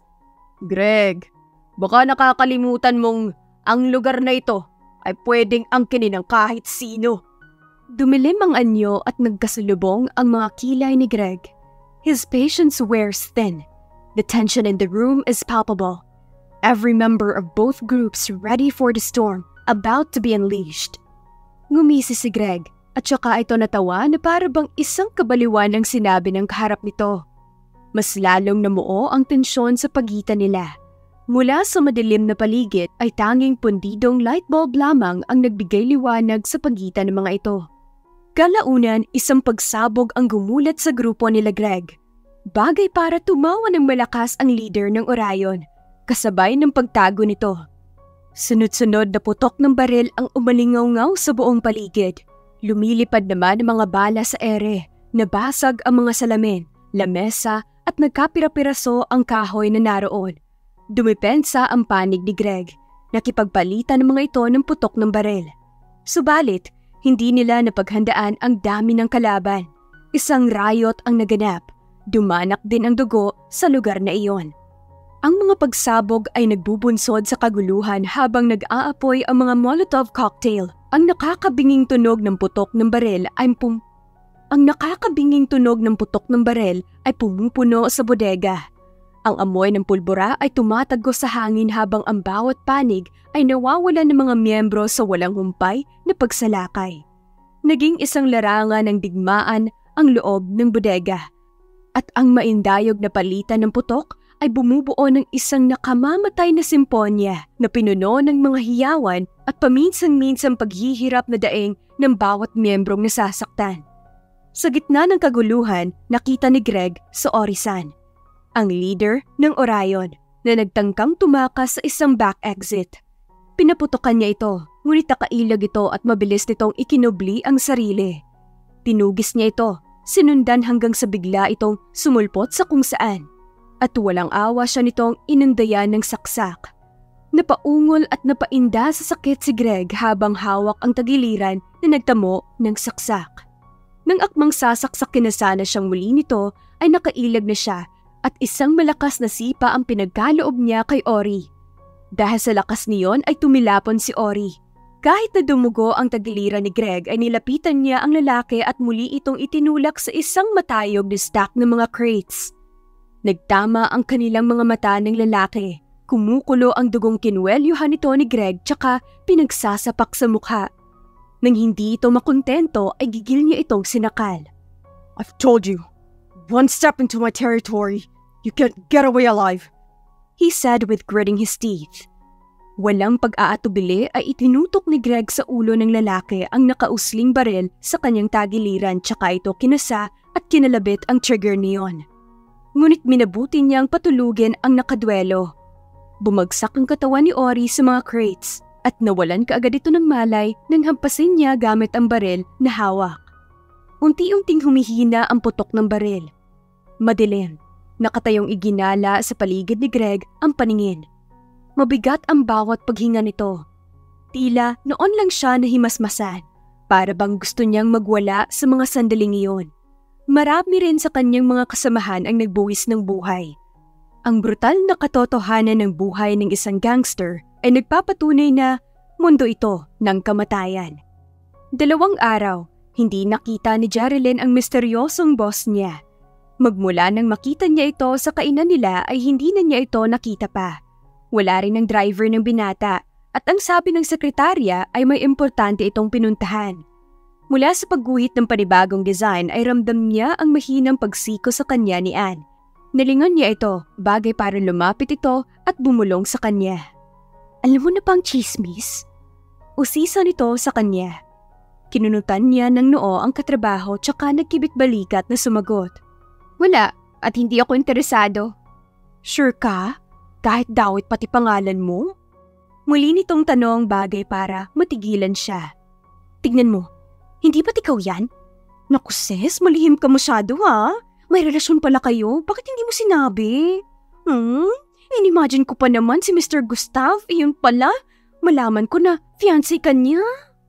Greg, baka nakakalimutan mong ang lugar na ito ay pwedeng angkinin ng kahit sino. Dumilim ang anyo at nagkasalubong ang mga kilay ni Greg. His patience wears thin. The tension in the room is palpable. Every member of both groups ready for the storm, about to be unleashed. Ngumisi si Greg at saka ito natawa na para bang isang kabaliwan ang sinabi ng kaharap nito. Mas lalong namuo ang tensyon sa pagitan nila. Mula sa madilim na paligid ay tanging pundidong light bulb lamang ang nagbigay liwanag sa pagitan ng mga ito. Kalaunan, isang pagsabog ang gumulat sa grupo nila Greg. Bagay para tumawa ng malakas ang leader ng Orion, kasabay ng pagtago nito. Sunod-sunod na putok ng baril ang umalingaw-ngaw sa buong paligid. Lumilipad naman ang mga bala sa ere, nabasag ang mga salamin, lamesa at nagkapira-piraso ang kahoy na naroon. Dumipensa ang panig ni Greg. Nakipagpalitan ng mga ito ng putok ng baril. Subalit, hindi nila napaghandaan ang dami ng kalaban. Isang riot ang naganap. Dumanak din ang dugo sa lugar na iyon. Ang mga pagsabog ay nagbubunsod sa kaguluhan habang nag-aapoy ang mga Molotov cocktail. Ang nakakabinging tunog ng putok ng baril ay pum Ang nakakabinging tunog ng putok ng baril ay pumupuno sa bodega. Ang amoy ng pulbura ay tumatagos sa hangin habang ang bawat panig ay nawawalan ng mga miyembro sa walang humpay na pagsalakay. Naging isang larangan ng digmaan ang loob ng bodega. At ang maindayog na palitan ng putok ay bumubuo ng isang nakamamatay na simponya na pinuno ng mga hiyawan at paminsan-minsang paghihirap na daing ng bawat miyembrong nasasaktan. Sa gitna ng kaguluhan, nakita ni Greg si Orisan, ang leader ng Orion na nagtangkang tumakas sa isang back exit. Pinaputokan niya ito, ngunit nakailag ito at mabilis nitong ikinubli ang sarili. Tinugis niya ito, sinundan hanggang sa bigla itong sumulpot sa kung saan. At walang awa siya nitong inundayan ng saksak. Napaungol at napainda sa sakit si Greg habang hawak ang tagiliran na nagtamo ng saksak. Nang akmang sasaksakin na sana siyang muli nito ay nakailag na siya at isang malakas na sipa ang pinagkaloob niya kay Ori. Dahil sa lakas niyon ay tumilapon si Ori. Kahit na dumugo ang tagiliran ni Greg ay nilapitan niya ang lalaki at muli itong itinulak sa isang matayog na stack ng mga crates. Nagtama ang kanilang mga mata ng lalaki. Kumukulo ang dugong kinwelyuhan nito ni Greg tsaka pinagsasapak sa mukha. Nang hindi ito makontento ay gigil niya itong sinakal. I've told you, one step into my territory, you can't get away alive, he said with gritting his teeth. Walang pag-aatubili ay itinutok ni Greg sa ulo ng lalaki ang nakausling baril sa kanyang tagiliran tsaka ito kinasa at kinalabit ang trigger niyon. Ngunit minabuti niyang patulugin ang nakadwelo. Bumagsak ang katawan ni Ori sa mga crates at nawalan kaagad ito ng malay nang hampasin niya gamit ang baril na hawak. Unti-unting humihina ang putok ng baril. Madilim, nakatayong iginala sa paligid ni Greg ang paningin. Mabigat ang bawat paghinga nito. Tila noon lang siya nahimasmasan, para bang gusto niyang magwala sa mga sandaling iyon. Marami rin sa kanyang mga kasamahan ang nagbuwis ng buhay. Ang brutal na katotohanan ng buhay ng isang gangster ay nagpapatunay na mundo ito ng kamatayan. Dalawang araw, hindi nakita ni Jerilyn ang misteryosong boss niya. Magmula nang makita niya ito sa kainan nila ay hindi na niya ito nakita pa. Wala rin ang driver ng binata at ang sabi ng sekretarya ay may importante itong pinuntahan. Mula sa pagguhit ng panibagong design ay ramdam niya ang mahinang pagsiko sa kanya ni Anne. Nalingon niya ito, bagay para lumapit ito at bumulong sa kanya. Alam mo na bang chismis? Usisa nito sa kanya. Kinunutan niya ng noo ang katrabaho tsaka nagkibit-balikat na sumagot. Wala, at hindi ako interesado. Sure ka? Kahit dawit pati pangalan mo? Muli nitong tanong bagay para matigilan siya. Tignan mo, hindi ba't ikaw yan? Naku sis, malihim ka masyado ha? May relasyon pala kayo, bakit hindi mo sinabi? Hmm? In-imagine ko pa naman si Mister Gustav, iyon pala. Malaman ko na fiancé ka niya.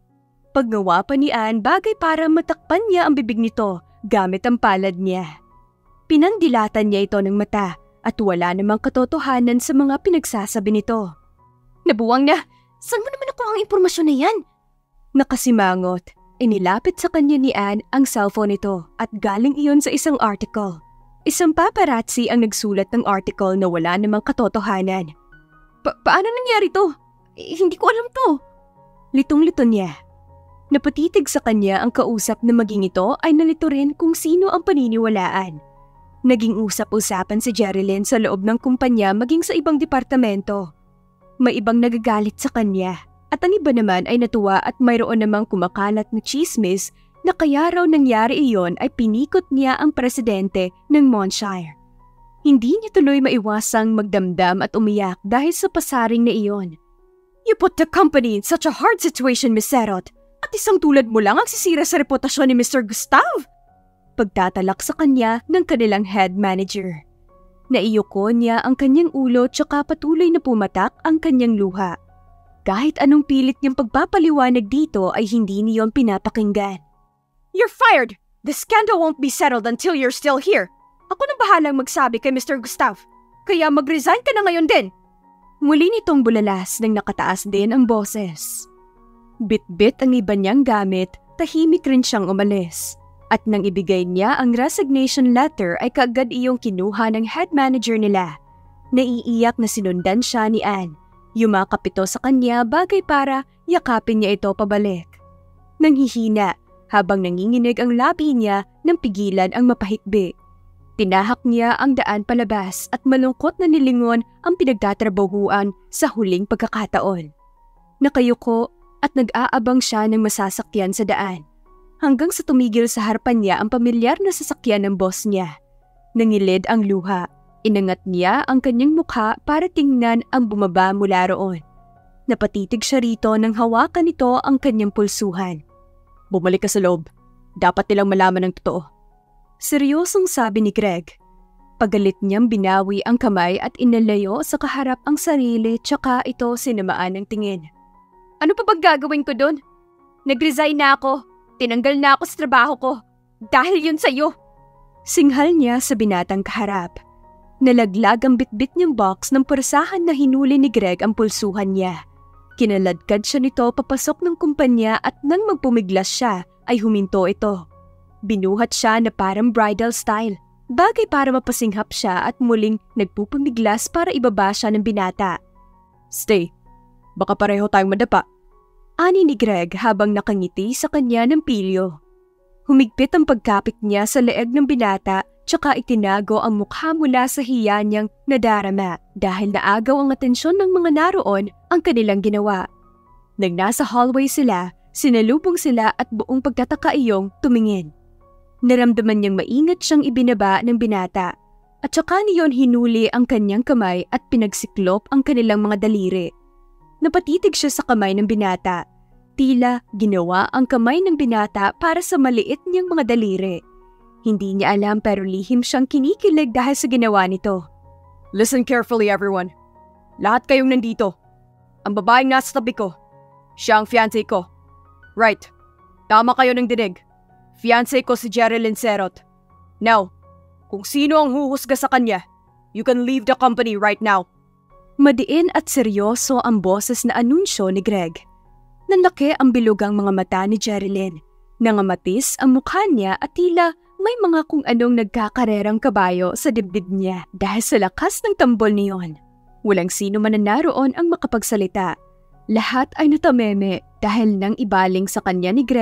Paggawa pa ni Anne, bagay para matakpan niya ang bibig nito gamit ang palad niya. Pinandilatan niya ito ng mata at wala namang katotohanan sa mga pinagsasabi nito. Nabuwang na, saan mo naman nakuha ang impormasyon na yan? Nakasimangot, inilapit sa kanya ni Anne ang cellphone nito at galing iyon sa isang article. Isang paparazzi ang nagsulat ng article na wala namang katotohanan. Pa paano nangyari to? Eh, hindi ko alam to. Litong-lito niya. Napatitig sa kanya ang kausap na maging ito ay nalito rin kung sino ang paniniwalaan. Naging usap-usapan si Jerilyn sa loob ng kumpanya maging sa ibang departamento. May ibang nagagalit sa kanya at ang iba naman ay natuwa at mayroon namang kumakalat na chismis na kaya raw nangyari iyon ay pinikot niya ang presidente ng Montshire. Hindi niya tuloy maiwasang magdamdam at umiyak dahil sa pasaring na iyon. You put the company in such a hard situation, Miss Serot. At isang tulad mo lang ang sisira sa reputasyon ni Mister Gustav. Pagtatalak sa kanya ng kanilang head manager. Naiyoko niya ang kanyang ulo tsaka patuloy na pumatak ang kanyang luha. Kahit anong pilit niyang pagpapaliwanag dito ay hindi niyon pinapakinggan. You're fired! The scandal won't be settled until you're still here. Ako nang bahalang magsabi kay Mister Gustav. Kaya mag-resign ka na ngayon din. Muli nitong bulalas nang nakataas din ang boses. Bit-bit ang iba niyang gamit, tahimik rin siyang umalis. At nang ibigay niya ang resignation letter ay kaagad iyong kinuha ng head manager nila. Naiiyak na sinundan siya ni Anne. Yumakap ito sa kanya bagay para yakapin niya ito pabalik. Nanghihina habang nanginginig ang labi niya nang pigilan ang mapahikbi. Tinahak niya ang daan palabas at malungkot na nilingon ang pinagtatrabahuan sa huling pagkakataon. Nakayuko at nag-aabang siya ng masasakyan sa daan. Hanggang sa tumigil sa harapan niya ang pamilyar na sasakyan ng boss niya. Nangilid ang luha. Inangat niya ang kanyang mukha para tingnan ang bumaba mula roon. Napatitig siya rito nang hawakan nito ang kanyang pulsuhan. Bumalik ka sa loob. Dapat nilang malaman ng totoo. Seryosong sabi ni Greg. Pagalit niyang binawi ang kamay at inalayo sa kaharap ang sarili tsaka ito sinamaan ng tingin. Ano pa bang gagawin ko doon? Nag-resign na ako. Tinanggal na ako sa trabaho ko. Dahil yun sa'yo. Singhal niya sa binatang kaharap. Nalaglag ang bitbit niyang box ng purasahan na hinuli ni Greg ang pulsuhan niya. Kinaladkad siya nito papasok ng kumpanya at nang magpumiglas siya ay huminto ito. Binuhat siya na parang bridal style. Bagay para mapasinghap siya at muling nagpupumiglas para ibaba siya ng binata. Stay. Baka pareho tayong madapa. Ani ni Greg habang nakangiti sa kanya ng pilyo. Humigpit ang pagkapit niya sa leeg ng binata tsaka itinago ang mukha mula sa hiya niyang nadarama dahil naagaw ang atensyon ng mga naroon ang kanilang ginawa. Nang nasa hallway sila, sinalubong sila at buong pagtataka iyong tumingin. Naramdaman niyang maingat siyang ibinaba ng binata at tsaka niyon hinuli ang kanyang kamay at pinagsiklop ang kanilang mga daliri. Napatitig siya sa kamay ng binata. Tila ginawa ang kamay ng binata para sa maliit niyang mga daliri. Hindi niya alam pero lihim siyang kinikilig dahil sa ginawa nito. Listen carefully everyone. Lahat kayong nandito. Ang babaeng nasa tabi ko. Siya ang fiancé ko. Right. Tama kayo ng dinig. Fiancé ko si Jerilyn Serot. Now, kung sino ang huhusga sa kanya, you can leave the company right now. Madiin at seryoso ang boses na anunsyo ni Greg. Nanlaki ang bilugang mga mata ni Jerilyn. Nangamatis ang mukha niya at tila may mga kung anong nagkakarerang kabayo sa dibdib niya dahil sa lakas ng tambol niyon. Walang sino man na naroon ang makapagsalita. Lahat ay natameme dahil nang ibaling sa kanya ni Greg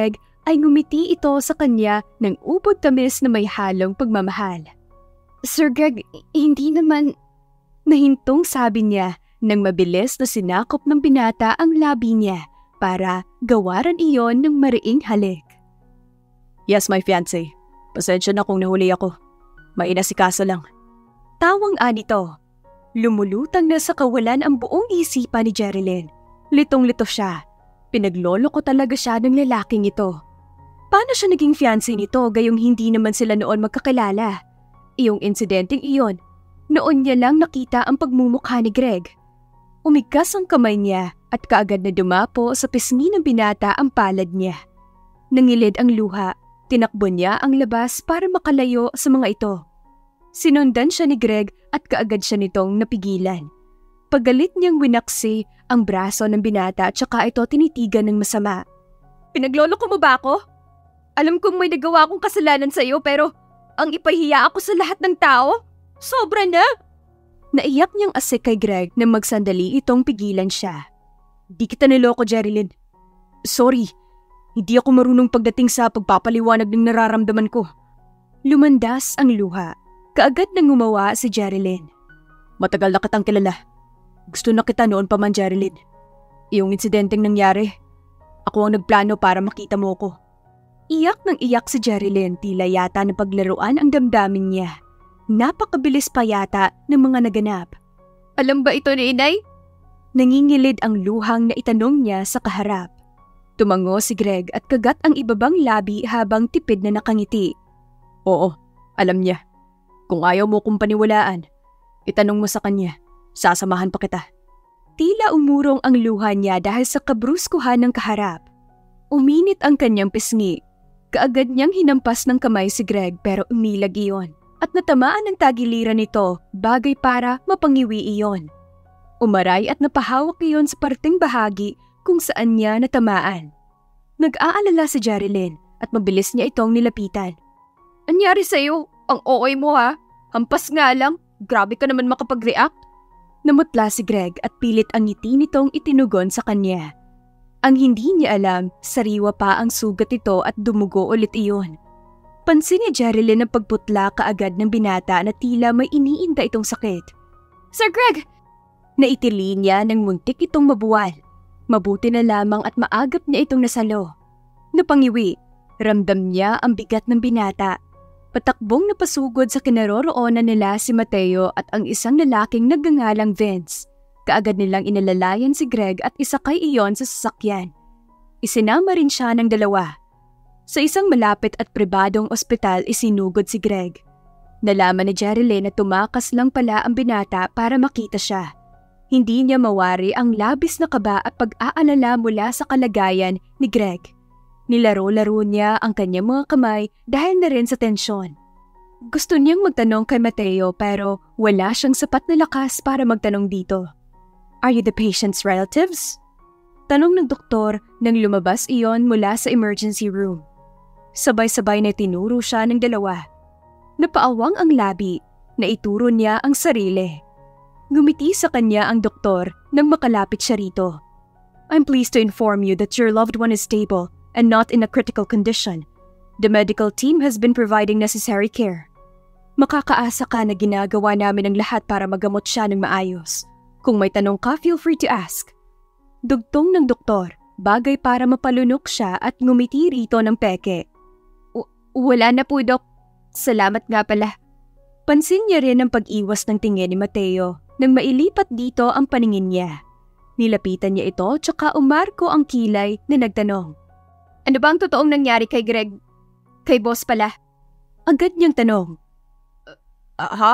ay ngumiti ito sa kanya ng ubod tamis na may halong pagmamahal. Sir Greg, hindi naman... Nahintong sabi niya nang mabilis na sinakop ng binata ang labi niya para gawaran iyon ng mariing halik. Yes, my fiancé. Pasensya na kung nahuli ako. Mainasikaso lang. Tawang anito. Lumulutang na sa kawalan ang buong isipan ni Jerilyn. Litong-lito siya. Pinaglolo ko talaga siya ng lalaking ito. Paano siya naging fiancé nito gayong hindi naman sila noon magkakilala? Iyong insidenteng iyon, noon niya lang nakita ang pagmumukha ni Greg. Umigkas ang kamay niya at kaagad na dumapo sa pisngi ng binata ang palad niya. Nangilid ang luha, tinakbo niya ang labas para makalayo sa mga ito. Sinundan siya ni Greg at kaagad siya nitong napigilan. Pagalit niyang winaksi ang braso ng binata at saka ito tinitigan ng masama. Pinaglolo ko mo ba ako? Alam kong may nagawa akong kasalanan sa iyo pero ang ipahiya ako sa lahat ng tao? Sobra na! Naiyak niyang asik kay Greg na magsandali itong pigilan siya. Di kita niloko, Jerilyn. Sorry, hindi ako marunong pagdating sa pagpapaliwanag ng nararamdaman ko. Lumandas ang luha. Kaagad nang ngumawa si Jerilyn. Matagal na kitang kilala. Gusto na kita noon pa man, Jerilyn. Iyong insidenteng nangyari, ako ang nagplano para makita mo ko. Iyak ng iyak si Jerilyn, tila yata na paglaruan ang damdamin niya. Napakabilis pa yata ng mga naganap. Alam ba ito ni Inay? Nangingilid ang luhang na itanong niya sa kaharap. Tumango si Greg at kagat ang ibabang labi habang tipid na nakangiti. Oo, alam niya. Kung ayaw mo kong paniwalaan, itanong mo sa kanya. Sasamahan pa kita. Tila umurong ang luha niya dahil sa kabruskuhan ng kaharap. Uminit ang kanyang pisngi. Kaagad niyang hinampas ng kamay si Greg pero umilag iyon. At natamaan ng tagiliran nito, bagay para mapangiwi iyon. Umaray at napahawak iyon sa parteng bahagi kung saan niya natamaan. Nag-aalala si Jerilyn at mabilis niya itong nilapitan. Anyari sa'yo? Ang O A mo ha? Hampas nga lang, grabe ka naman makapag-react. Namutla si Greg at pilit ang ngiti nitong itinugon sa kanya. Ang hindi niya alam, sariwa pa ang sugat ito at dumugo ulit iyon. Pansin ni Jerilyn ang pagputla kaagad ng binata na tila may iniinda itong sakit. Sir Greg! Naitili niya nang muntik itong mabuwal. Mabuti na lamang at maagap niya itong nasalo. Napangiwi, ramdam niya ang bigat ng binata. Patakbong napasugod sa kinaroroonan nila si Mateo at ang isang lalaking nagngangalang Vince. Kaagad nilang inalalayan si Greg at isakay iyon sa sasakyan. Isinama rin siya ng dalawa. Sa isang malapit at pribadong ospital isinugod si Greg. Nalaman ni Jerilyn na tumakas lang pala ang binata para makita siya. Hindi niya mawari ang labis na kaba at pag-aalala mula sa kalagayan ni Greg. Nilaro-laro niya ang kanyang mga kamay dahil na rin sa tensyon. Gusto niyang magtanong kay Mateo pero wala siyang sapat na lakas para magtanong dito. Are you the patient's relatives? Tanong ng doktor nang lumabas iyon mula sa emergency room. Sabay-sabay na tinuro siya ng dalawa. Napaawang ang labi, naituro niya ang sarili. Ngumiti sa kanya ang doktor nang makalapit siya rito. I'm pleased to inform you that your loved one is stable and not in a critical condition. The medical team has been providing necessary care. Makakaasa ka na ginagawa namin ang lahat para magamot siya ng maayos. Kung may tanong ka, feel free to ask. Dugtong ng doktor, bagay para mapalunok siya at ngumiti rito ng peke. Wala na po, Dok. Salamat nga pala. Pansin niya rin ang pag-iwas ng tingin ni Mateo nang mailipat dito ang paningin niya. Nilapitan niya ito tsaka umarko ang kilay na nagtanong. Ano ba ang totoong nangyari kay Greg? Kay boss pala? Agad niyang tanong. Uh, ha?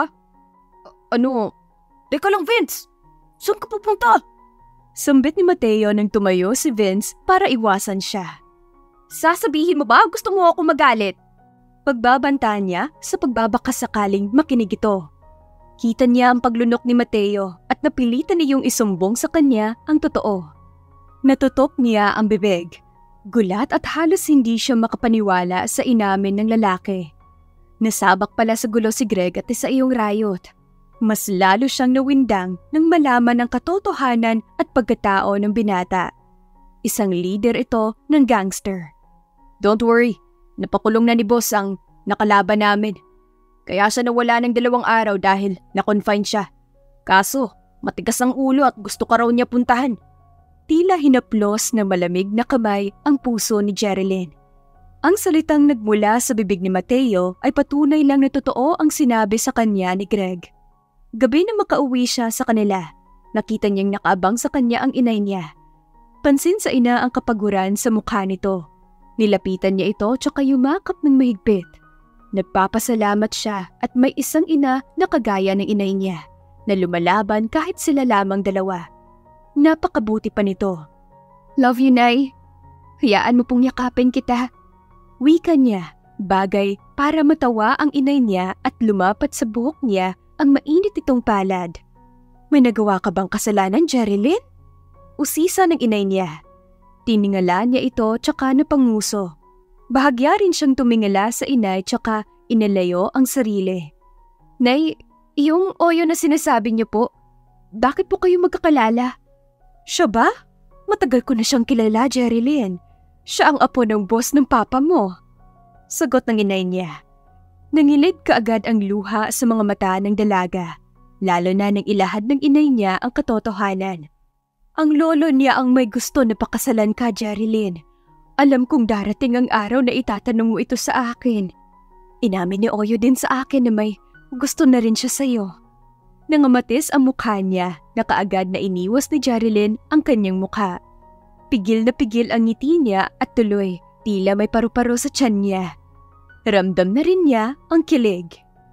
Ano? Teka lang, Vince! Saan ka pupunta? Sambit ni Mateo nang tumayo si Vince para iwasan siya. Sasabihin mo ba gusto mo ako magalit? Pagbabanta niya sa pagbabakas sakaling makinig ito. Kita niya ang paglunok ni Mateo at napilitan niyong isumbong sa kanya ang totoo. Natutok niya ang bibig. Gulat at halos hindi siya makapaniwala sa inamin ng lalaki. Nasabak pala sa gulo si Greg at sa iyong rayot. Mas lalo siyang nawindang nang malaman ang katotohanan at pagkatao ng binata. Isang leader ito ng gangster. Don't worry, napakulong na ni boss ang nakalaban namin. Kaya siya nawala ng dalawang araw dahil na-confine siya. Kaso, matigas ang ulo at gusto ka raw niya puntahan. Tila hinaplos ng malamig na kamay ang puso ni Jerilyn. Ang salitang nagmula sa bibig ni Mateo ay patunay lang na totoo ang sinabi sa kanya ni Greg. Gabi na makauwi siya sa kanila, nakita niyang nakaabang sa kanya ang inay niya. Pansin sa ina ang kapaguran sa mukha nito. Nilapitan niya ito tsaka yumakap ng mahigpit. Nagpapasalamat siya at may isang ina na kagaya ng inay niya na lumalaban kahit sila lamang dalawa. Napakabuti pa nito. Love you, Nay. Hayaan mo pong yakapin kita. Wika niya, bagay para matawa ang inay niya at lumapat sa buhok niya ang mainit itong palad. May nagawa ka bang kasalanan, Jerilyn? Usisa ng inay niya. Tiningala niya ito tsaka napanguso. Bahagya rin siyang tumingala sa inay tsaka inalayo ang sarili. Nay, yung Oyo na sinasabi niyo po, bakit po kayo magkakalala? Siya ba? Matagal ko na siyang kilala, Jerilyn. Siya ang apo ng boss ng papa mo. Sagot ng inay niya. Nangilid kaagad ang luha sa mga mata ng dalaga, lalo na nang ilahad ng inay niya ang katotohanan. Ang lolo niya ang may gusto na pakasalan ka, Jerilyn. Alam kong darating ang araw na itatanong mo ito sa akin. Inamin ni Oyo din sa akin na may gusto na rin siya sa'yo. Nangamatis ang mukha niya na kaagad na iniwas ni Jerilyn ang kanyang mukha. Pigil na pigil ang ngiti niya at tuloy, tila may paru-paro sa tiyan niya. Ramdam na rin niya ang kilig.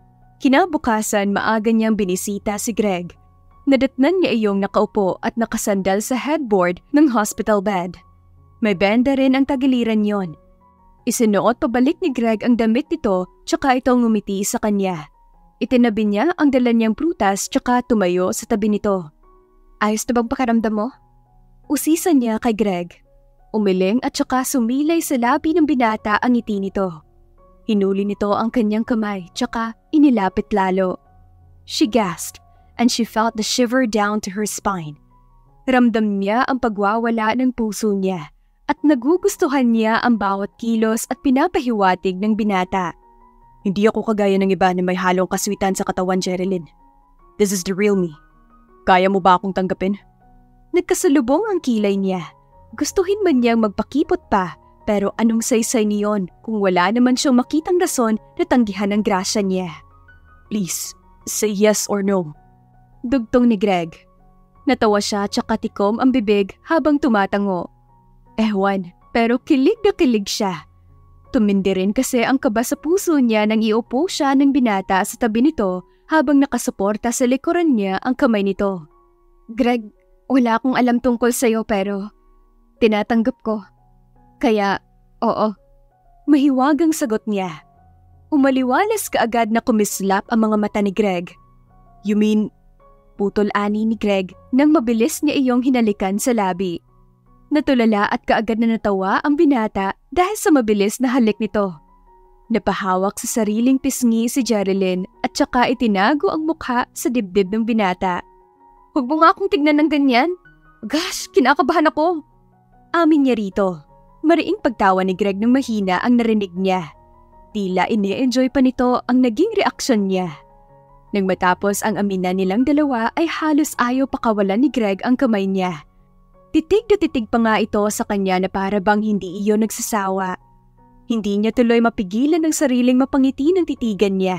Kinabukasan maaga niyang binisita si Greg. Nadatnan niya iyong nakaupo at nakasandal sa headboard ng hospital bed. May benda rin ang tagiliran yon. Isinuot pabalik ni Greg ang damit nito tsaka itong ngumiti sa kanya. Itinabi niya ang dala niyang prutas tsaka tumayo sa tabi nito. Ayos na bang pakiramdam mo? Usisa niya kay Greg. Umiling at tsaka sumilay sa labi ng binata ang ngiti nito. Hinuli nito ang kanyang kamay tsaka inilapit lalo. She gasped and she felt the shiver down to her spine. Ramdam niya ang pagwawala ng puso niya at nagugustuhan niya ang bawat kilos at pinapahiwatig ng binata. Hindi ako kagaya ng iba na may halong kaswitan sa katawan, Jerilyn. This is the real me. Kaya mo ba akong tanggapin? Nagkasalubong ang kilay niya. Gustuhin man niyang magpakipot pa, pero anong saysay niyon kung wala naman siyang makitang rason na tanggihan ang grasya niya. Please, say yes or no. Dugtong ni Greg. Natawa siya tsaka tikom ang bibig habang tumatango. Ewan, pero kilig na kilig siya. Tumindi rin kasi ang kaba sa puso niya nang iupo siya ng binata sa tabi nito habang nakasuporta sa likuran niya ang kamay nito. Greg, wala akong alam tungkol sa'yo pero tinatanggap ko. Kaya, oo. Mahiwagang sagot niya. Umaliwalas kaagad na kumislap ang mga mata ni Greg. You mean, putol ani ni Greg nang mabilis niya iyong hinalikan sa labi. Natulala at kaagad na natawa ang binata dahil sa mabilis na halik nito. Napahawak sa sariling pisngi si Jerilyn at saka itinago ang mukha sa dibdib ng binata. Huwag mo nga akong tignan ng ganyan. Gosh, kinakabahan ako. Amin niya rito. Mariing pagtawa ni Greg ng mahina ang narinig niya. Tila ini-enjoy pa nito ang naging reaksyon niya. Nang matapos ang amina nilang dalawa ay halos ayaw pakawalan ni Greg ang kamay niya. Titig na titig pa nga ito sa kanya na para bang hindi iyon nagsasawa. Hindi niya tuloy mapigilan ang sariling mapangiti ng titigan niya.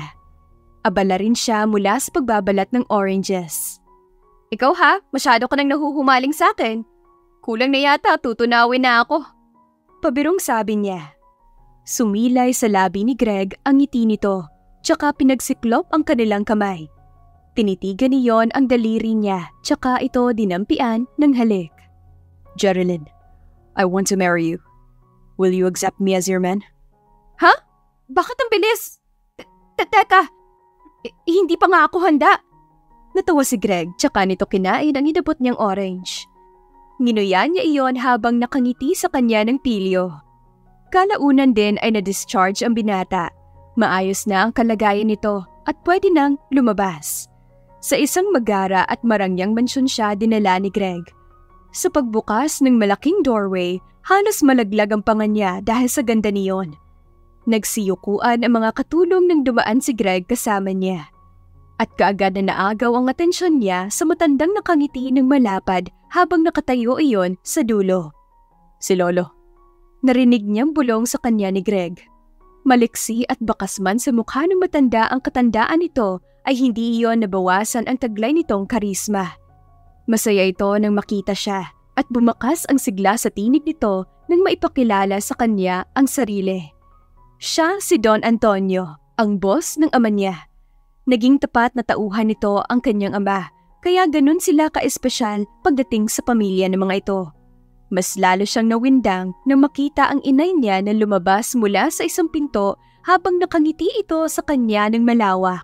Abala rin siya mula sa pagbabalat ng oranges. Ikaw ha, masyado ka nang nahuhumaling sa akin. Kulang na yata, tutunawin na ako. Pabirong sabi niya. Sumilay sa labi ni Greg ang ngiti nito, tsaka pinagsiklop ang kanilang kamay. Tinitigan niyon ang daliri niya, tsaka ito dinampian ng halik. Jerilyn, I want to marry you. Will you accept me as your man? Ha? Bakit ang bilis? Teka, hindi pa nga ako handa. Natawa si Greg, tsaka nito kinain ang inabot niyang orange. Nginuyan niya iyon habang nakangiti sa kanya ng pilyo. Kalaunan din ay na-discharge ang binata. Maayos na ang kalagayan nito at pwede nang lumabas. Sa isang magara at marangyang mansyon siya dinala ni Greg. Sa pagbukas ng malaking doorway, halos malaglag ang panga niya dahil sa ganda niyon. Nagsiyukuan ang mga katulong nang dumaan si Greg kasama niya. At kaagad na naagaw ang atensyon niya sa matandang nakangiti ng malapad habang nakatayo iyon sa dulo. Si Lolo. Narinig niyang bulong sa kanya ni Greg. Maliksi at bakas man sa mukha ng matanda ang katandaan nito ay hindi iyon nabawasan ang taglay nitong karisma. Masaya ito nang makita siya at bumakas ang sigla sa tinig nito nang maipakilala sa kanya ang sarili. Siya si Don Antonio, ang boss ng ama niya. Naging tapat na tauhan nito ang kanyang ama, kaya ganun sila ka-espesyal pagdating sa pamilya ng mga ito. Mas lalo siyang nawindang nang makita ang inay niya na lumabas mula sa isang pinto habang nakangiti ito sa kanya ng malawak.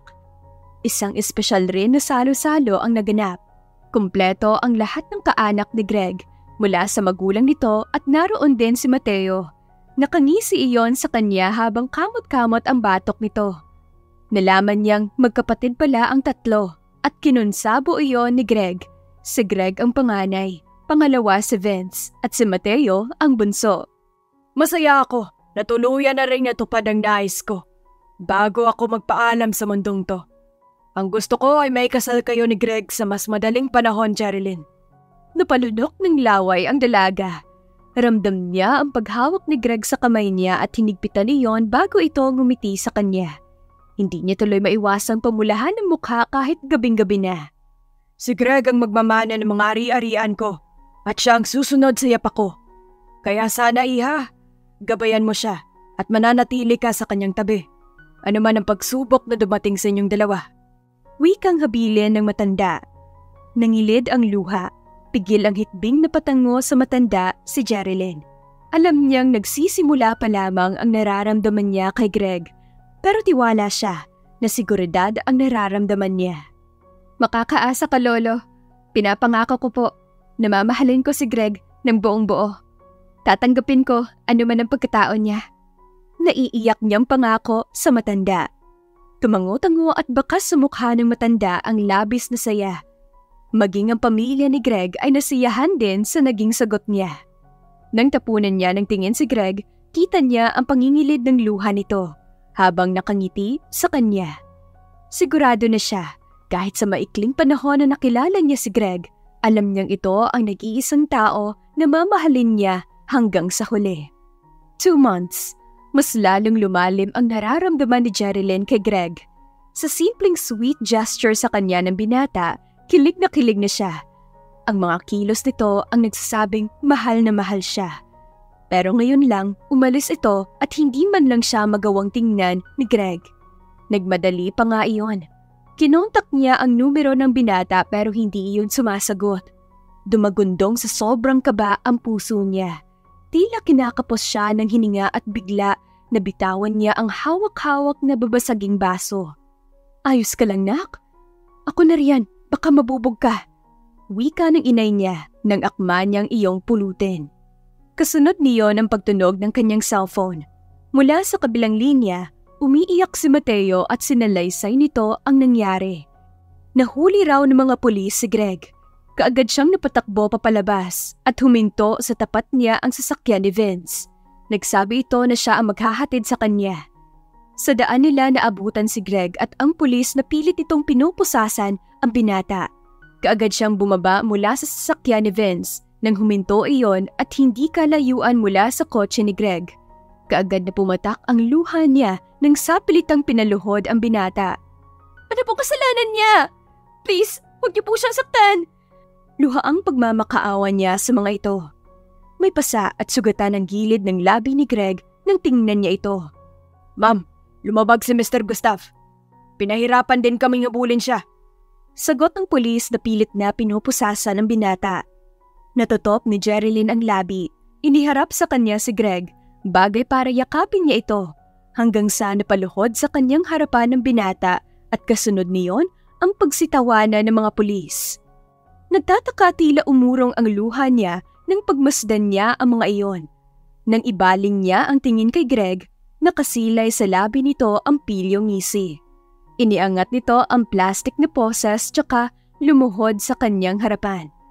Isang espesyal rin na salo-salo ang naganap. Kumpleto ang lahat ng kaanak ni Greg mula sa magulang nito at naroon din si Mateo. Nakangisi iyon sa kanya habang kamot-kamot ang batok nito. Nalaman niyang magkapatid pala ang tatlo at kinunsabo iyon ni Greg. Si Greg ang panganay, pangalawa si Vince at si Mateo ang bunso. Masaya ako na tuluyan na rin natupad ang nais ko bago ako magpaalam sa mundong to. Ang gusto ko ay may kasal kayo ni Greg sa mas madaling panahon, Jerilyn. Napalunok ng laway ang dalaga. Ramdam niya ang paghawak ni Greg sa kamay niya at hinigpitan iyon bago ito ngumiti sa kanya. Hindi niya tuloy maiwasang pamulahan ng mukha kahit gabing-gabi na. Si Greg ang magmamana ng mga ari-arian ko at siya ang susunod sa yapak ko. Kaya sana iha, gabayan mo siya at mananatili ka sa kanyang tabi. Ano man ang pagsubok na dumating sa inyong dalawa. Wikang habilin ng matanda. Nangilid ang luha. Pigil ang hitbing na patango sa matanda si Jerilyn. Alam niyang nagsisimula pa lamang ang nararamdaman niya kay Greg. Pero tiwala siya na seguridad ang nararamdaman niya. Makakaasa ka, Lolo. Pinapangako ko po na mamahalin ko si Greg ng buong buo. Tatanggapin ko ano man ang pagkatao niya. Naiiyak niyang pangako sa matanda. Tumango-tango at bakas sa mukha ng matanda ang labis na saya. Maging ang pamilya ni Greg ay nasiyahan din sa naging sagot niya. Nang tapunan niya ng tingin si Greg, kita niya ang pangingilid ng luha nito habang nakangiti sa kanya. Sigurado na siya, kahit sa maikling panahon na nakilala niya si Greg, alam niyang ito ang nag-iisang tao na mamahalin niya hanggang sa huli. Two months, mas lalong lumalim ang nararamdaman ni Jerilyn kay Greg. Sa simpleng sweet gesture sa kanya ng binata, kilig na kilig na siya. Ang mga kilos nito ang nagsasabing mahal na mahal siya. Pero ngayon lang, umalis ito at hindi man lang siya magawang tingnan ni Greg. Nagmadali pa nga iyon. Kinontak niya ang numero ng binata pero hindi iyon sumasagot. Dumagundong sa sobrang kaba ang puso niya. Tila kinakapos siya ng hininga at bigla na bitawan niya ang hawak-hawak na babasaging baso. Ayos ka lang, nak? Ako na riyan. Baka mabubog ka. Wika ng inay niya nang akma niyang iyong pulutin. Kasunod niyon ang pagtunog ng kanyang cellphone. Mula sa kabilang linya, umiiyak si Mateo at sinalaysay nito ang nangyari. Nahuli raw ng mga pulis si Greg. Kaagad siyang napatakbo papalabas at huminto sa tapat niya ang sasakyan ni Vince. Nagsabi ito na siya ang maghahatid sa kanya. Sa daan nila naabutan si Greg at ang pulis na pilit itong pinupusasan ang binata. Kaagad siyang bumaba mula sa sasakyan ni Vince nang huminto iyon at hindi kalayuan mula sa kotse ni Greg. Kaagad na pumatak ang luha niya nang sapilitang pinaluhod ang binata. Ano po kasalanan niya? Please, huwag niyo po siyang saktan. Luha ang pagmamakaawa niya sa mga ito. May pasa at sugatan ang gilid ng labi ni Greg nang tingnan niya ito. Ma'am, lumabag si Mister Gustav. Pinahirapan din kaming habulin siya. Sagot ng pulis na pilit na pinupusasan ng binata. Natutop ni Jerilyn ang labi. Iniharap sa kanya si Greg, bagay para yakapin niya ito, hanggang sa napaluhod sa kanyang harapan ng binata at kasunod niyon ang pagsitawanan ng mga pulis. Nagtataka tila umurong ang luha niya nang pagmasdan niya ang mga iyon. Nang ibaling niya ang tingin kay Greg, nakasilay sa labi nito ang pilyong ngisi. Iniangat nito ang plastic na poses tsaka lumuhod sa kanyang harapan.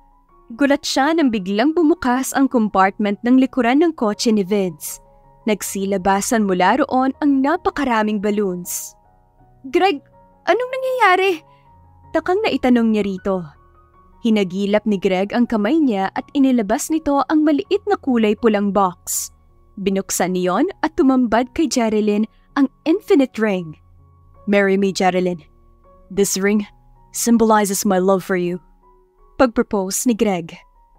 Gulat siya nang biglang bumukas ang compartment ng likuran ng kotse ni Vince. Nagsilabasan mula roon ang napakaraming balloons. "Greg, anong nangyayari?" Takang naitanong niya rito. Hinagilap ni Greg ang kamay niya at inilabas nito ang maliit na kulay pulang box. Binuksan niyon at tumambad kay Jerilyn ang infinite ring. "Marry me, Jerilyn. This ring symbolizes my love for you." Pagpropose ni Greg.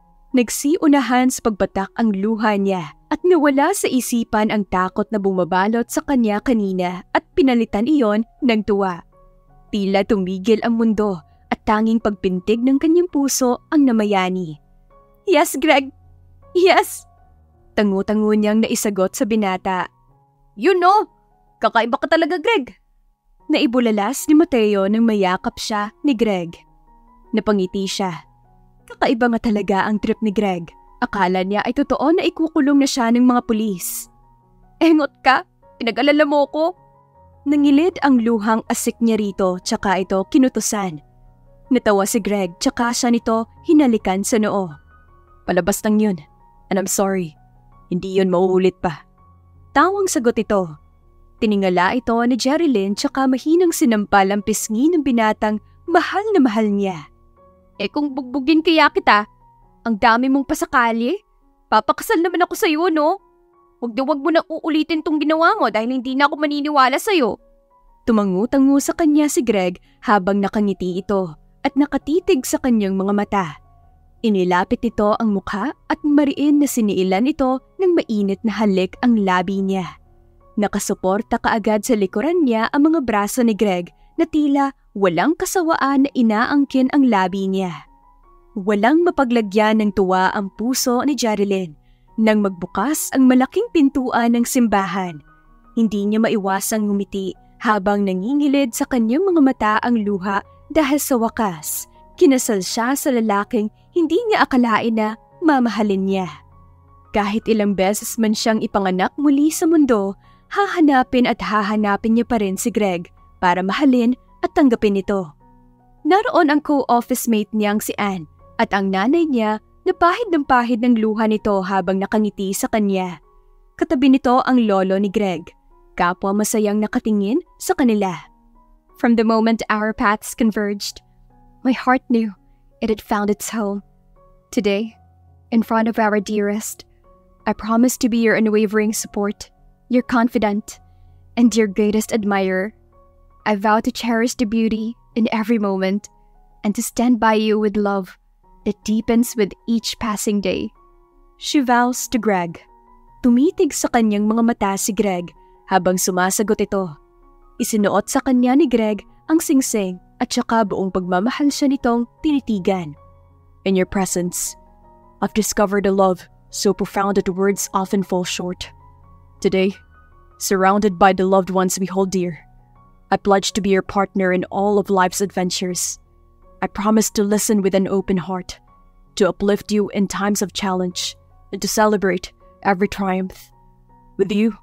Nagsiunahan sa pagbatak ang luha niya at nawala sa isipan ang takot na bumabalot sa kanya kanina at pinalitan iyon ng tuwa. Tila tumigil ang mundo at tanging pagpintig ng kanyang puso ang namayani. "Yes, Greg. Yes!" Tango-tango niyang naisagot sa binata. "You know, kakaiba ka talaga, Greg." Naibulalas ni Mateo nang mayakap siya ni Greg. Napangiti siya. Kakaiba nga talaga ang trip ni Greg. Akala niya ay totoo na ikukulong na siya ng mga pulis. "Engot ka? Pinag-alala mo ko?" Nangilid ang luhang asik niya rito tsaka ito kinutusan. Natawa si Greg tsaka siya nito hinalikan sa noo. "Palabas lang yun. And I'm sorry. Hindi yun mauulit pa." Tawang sagot ito. Tiningala ito ni Jerilyn tsaka mahinang sinampal ang pisngi ng binatang mahal na mahal niya. "Eh kung bugbugin kaya kita, ang dami mong pasakali. Papakasal naman ako sa'yo, no? Huwag na huwag mo na uulitin tong ginawa mo dahil hindi na ako maniniwala sa'yo." Tumangu-tangu sa kanya si Greg habang nakangiti ito at nakatitig sa kanyang mga mata. Inilapit nito ang mukha at mariin na siniilan ito ng mainit na halik ang labi niya. Nakasuporta kaagad sa likuran niya ang mga braso ni Greg na tila walang kasawaan na inaangkin ang labi niya. Walang mapaglagyan ng tuwa ang puso ni Jerilyn nang magbukas ang malaking pintuan ng simbahan. Hindi niya maiwasang ngumiti habang nangingilid sa kanyang mga mata ang luha dahil sa wakas, kinasal siya sa lalaking hindi niya akalain na mamahalin niya. Kahit ilang beses man siyang ipanganak muli sa mundo, hahanapin at hahanapin niya pa rin si Greg para mahalin at tanggapin ito. Naroon ang co-office mate niyang si Anne at ang nanay niya na pahid ng pahid ng luha nito habang nakangiti sa kanya. Katabi nito ang lolo ni Greg, kapwa masayang nakatingin sa kanila. From the moment our paths converged, my heart knew it had found its home. Today, in front of our dearest, I promise to be your unwavering support, your confidant, and your greatest admirer. I vow to cherish the beauty in every moment and to stand by you with love that deepens with each passing day. She vows to Greg. Tumitig sa kanyang mga mata si Greg habang sumasagot ito. Isinuot sa kanya ni Greg ang singsing at saka buong pagmamahal siya nitong tinitigan. In your presence, I've discovered a love so profound that words often fall short. Today, surrounded by the loved ones we hold dear, I pledge to be your partner in all of life's adventures. I promise to listen with an open heart, to uplift you in times of challenge, and to celebrate every triumph. With you,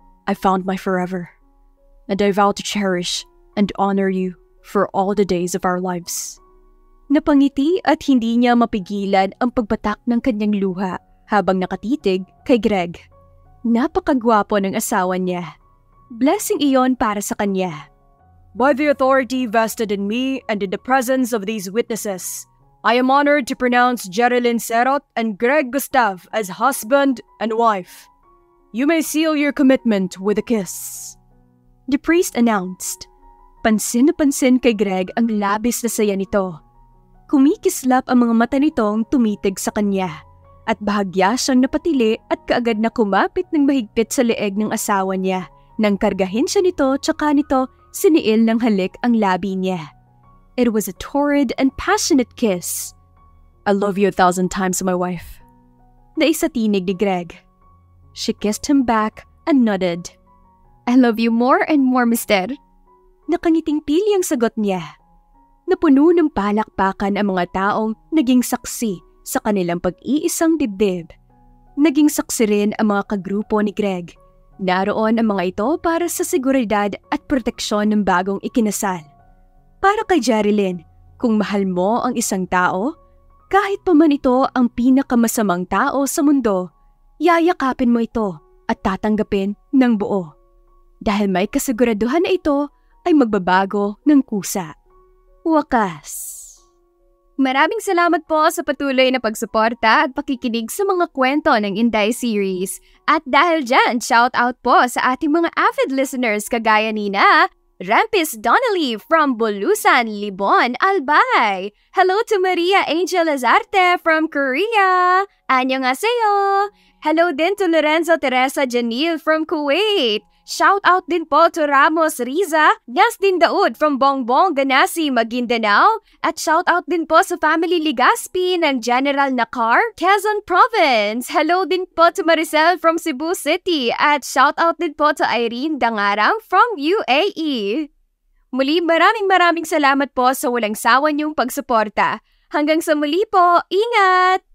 I found my forever, and I vow to cherish and honor you for all the days of our lives. Napangiti at hindi niya mapigilan ang pagbatak ng kanyang luha habang nakatitig kay Greg. Napakagwapo ng asawa niya. Blessing iyon para sa kanya. By the authority vested in me and in the presence of these witnesses, I am honored to pronounce Jerilyn Serot and Greg Gustav as husband and wife. You may seal your commitment with a kiss. The priest announced. Pansin na pansin kay Greg ang labis na saya nito. Kumikislap ang mga mata nitong tumitig sa kanya at bahagya siyang napatili at kaagad na kumapit ng mahigpit sa leeg ng asawa niya nang kargahin siya nito tsaka nito siniil ng halik ang labi niya. It was a torrid and passionate kiss. I love you a thousand times, my wife. Naisatinig ni Greg. She kissed him back and nodded. I love you more and more, mister. Nakangiting pili ang sagot niya. Napuno ng palakpakan ang mga taong naging saksi sa kanilang pag-iisang dibdib. Naging saksi rin ang mga kagrupo ni Greg. Naroon ang mga ito para sa seguridad at proteksyon ng bagong ikinasal. Para kay Jerilyn, kung mahal mo ang isang tao, Kahit pa man ito ang pinakamasamang tao sa mundo, yayakapin mo ito at tatanggapin ng buo. Dahil may kasiguraduhan na ito ay magbabago ng kusa. Wakas. Maraming salamat po sa patuloy na pagsuporta at pakikinig sa mga kwento ng Inday series. At dahil dyan, shout out po sa ating mga avid listeners kagaya ni na Rampis Donnelly from Bulusan, Libon, Albay. Hello to Maria Angel Lazarte from Korea. Annyeonghaseyo. Hello din to Lorenzo Teresa Janil from Kuwait. Shout out din po to Ramos Riza, Yasdin Daud from Bongbong Ganasi, Maguindanao. At shout out din po sa family Ligaspi ng General Nakar, Quezon Province. Hello din po to Maricel from Cebu City. At shout out din po to Irene Dangarang from U A E. Muli maraming maraming salamat po sa walang sawa niyong pagsuporta. Hanggang sa muli po, ingat!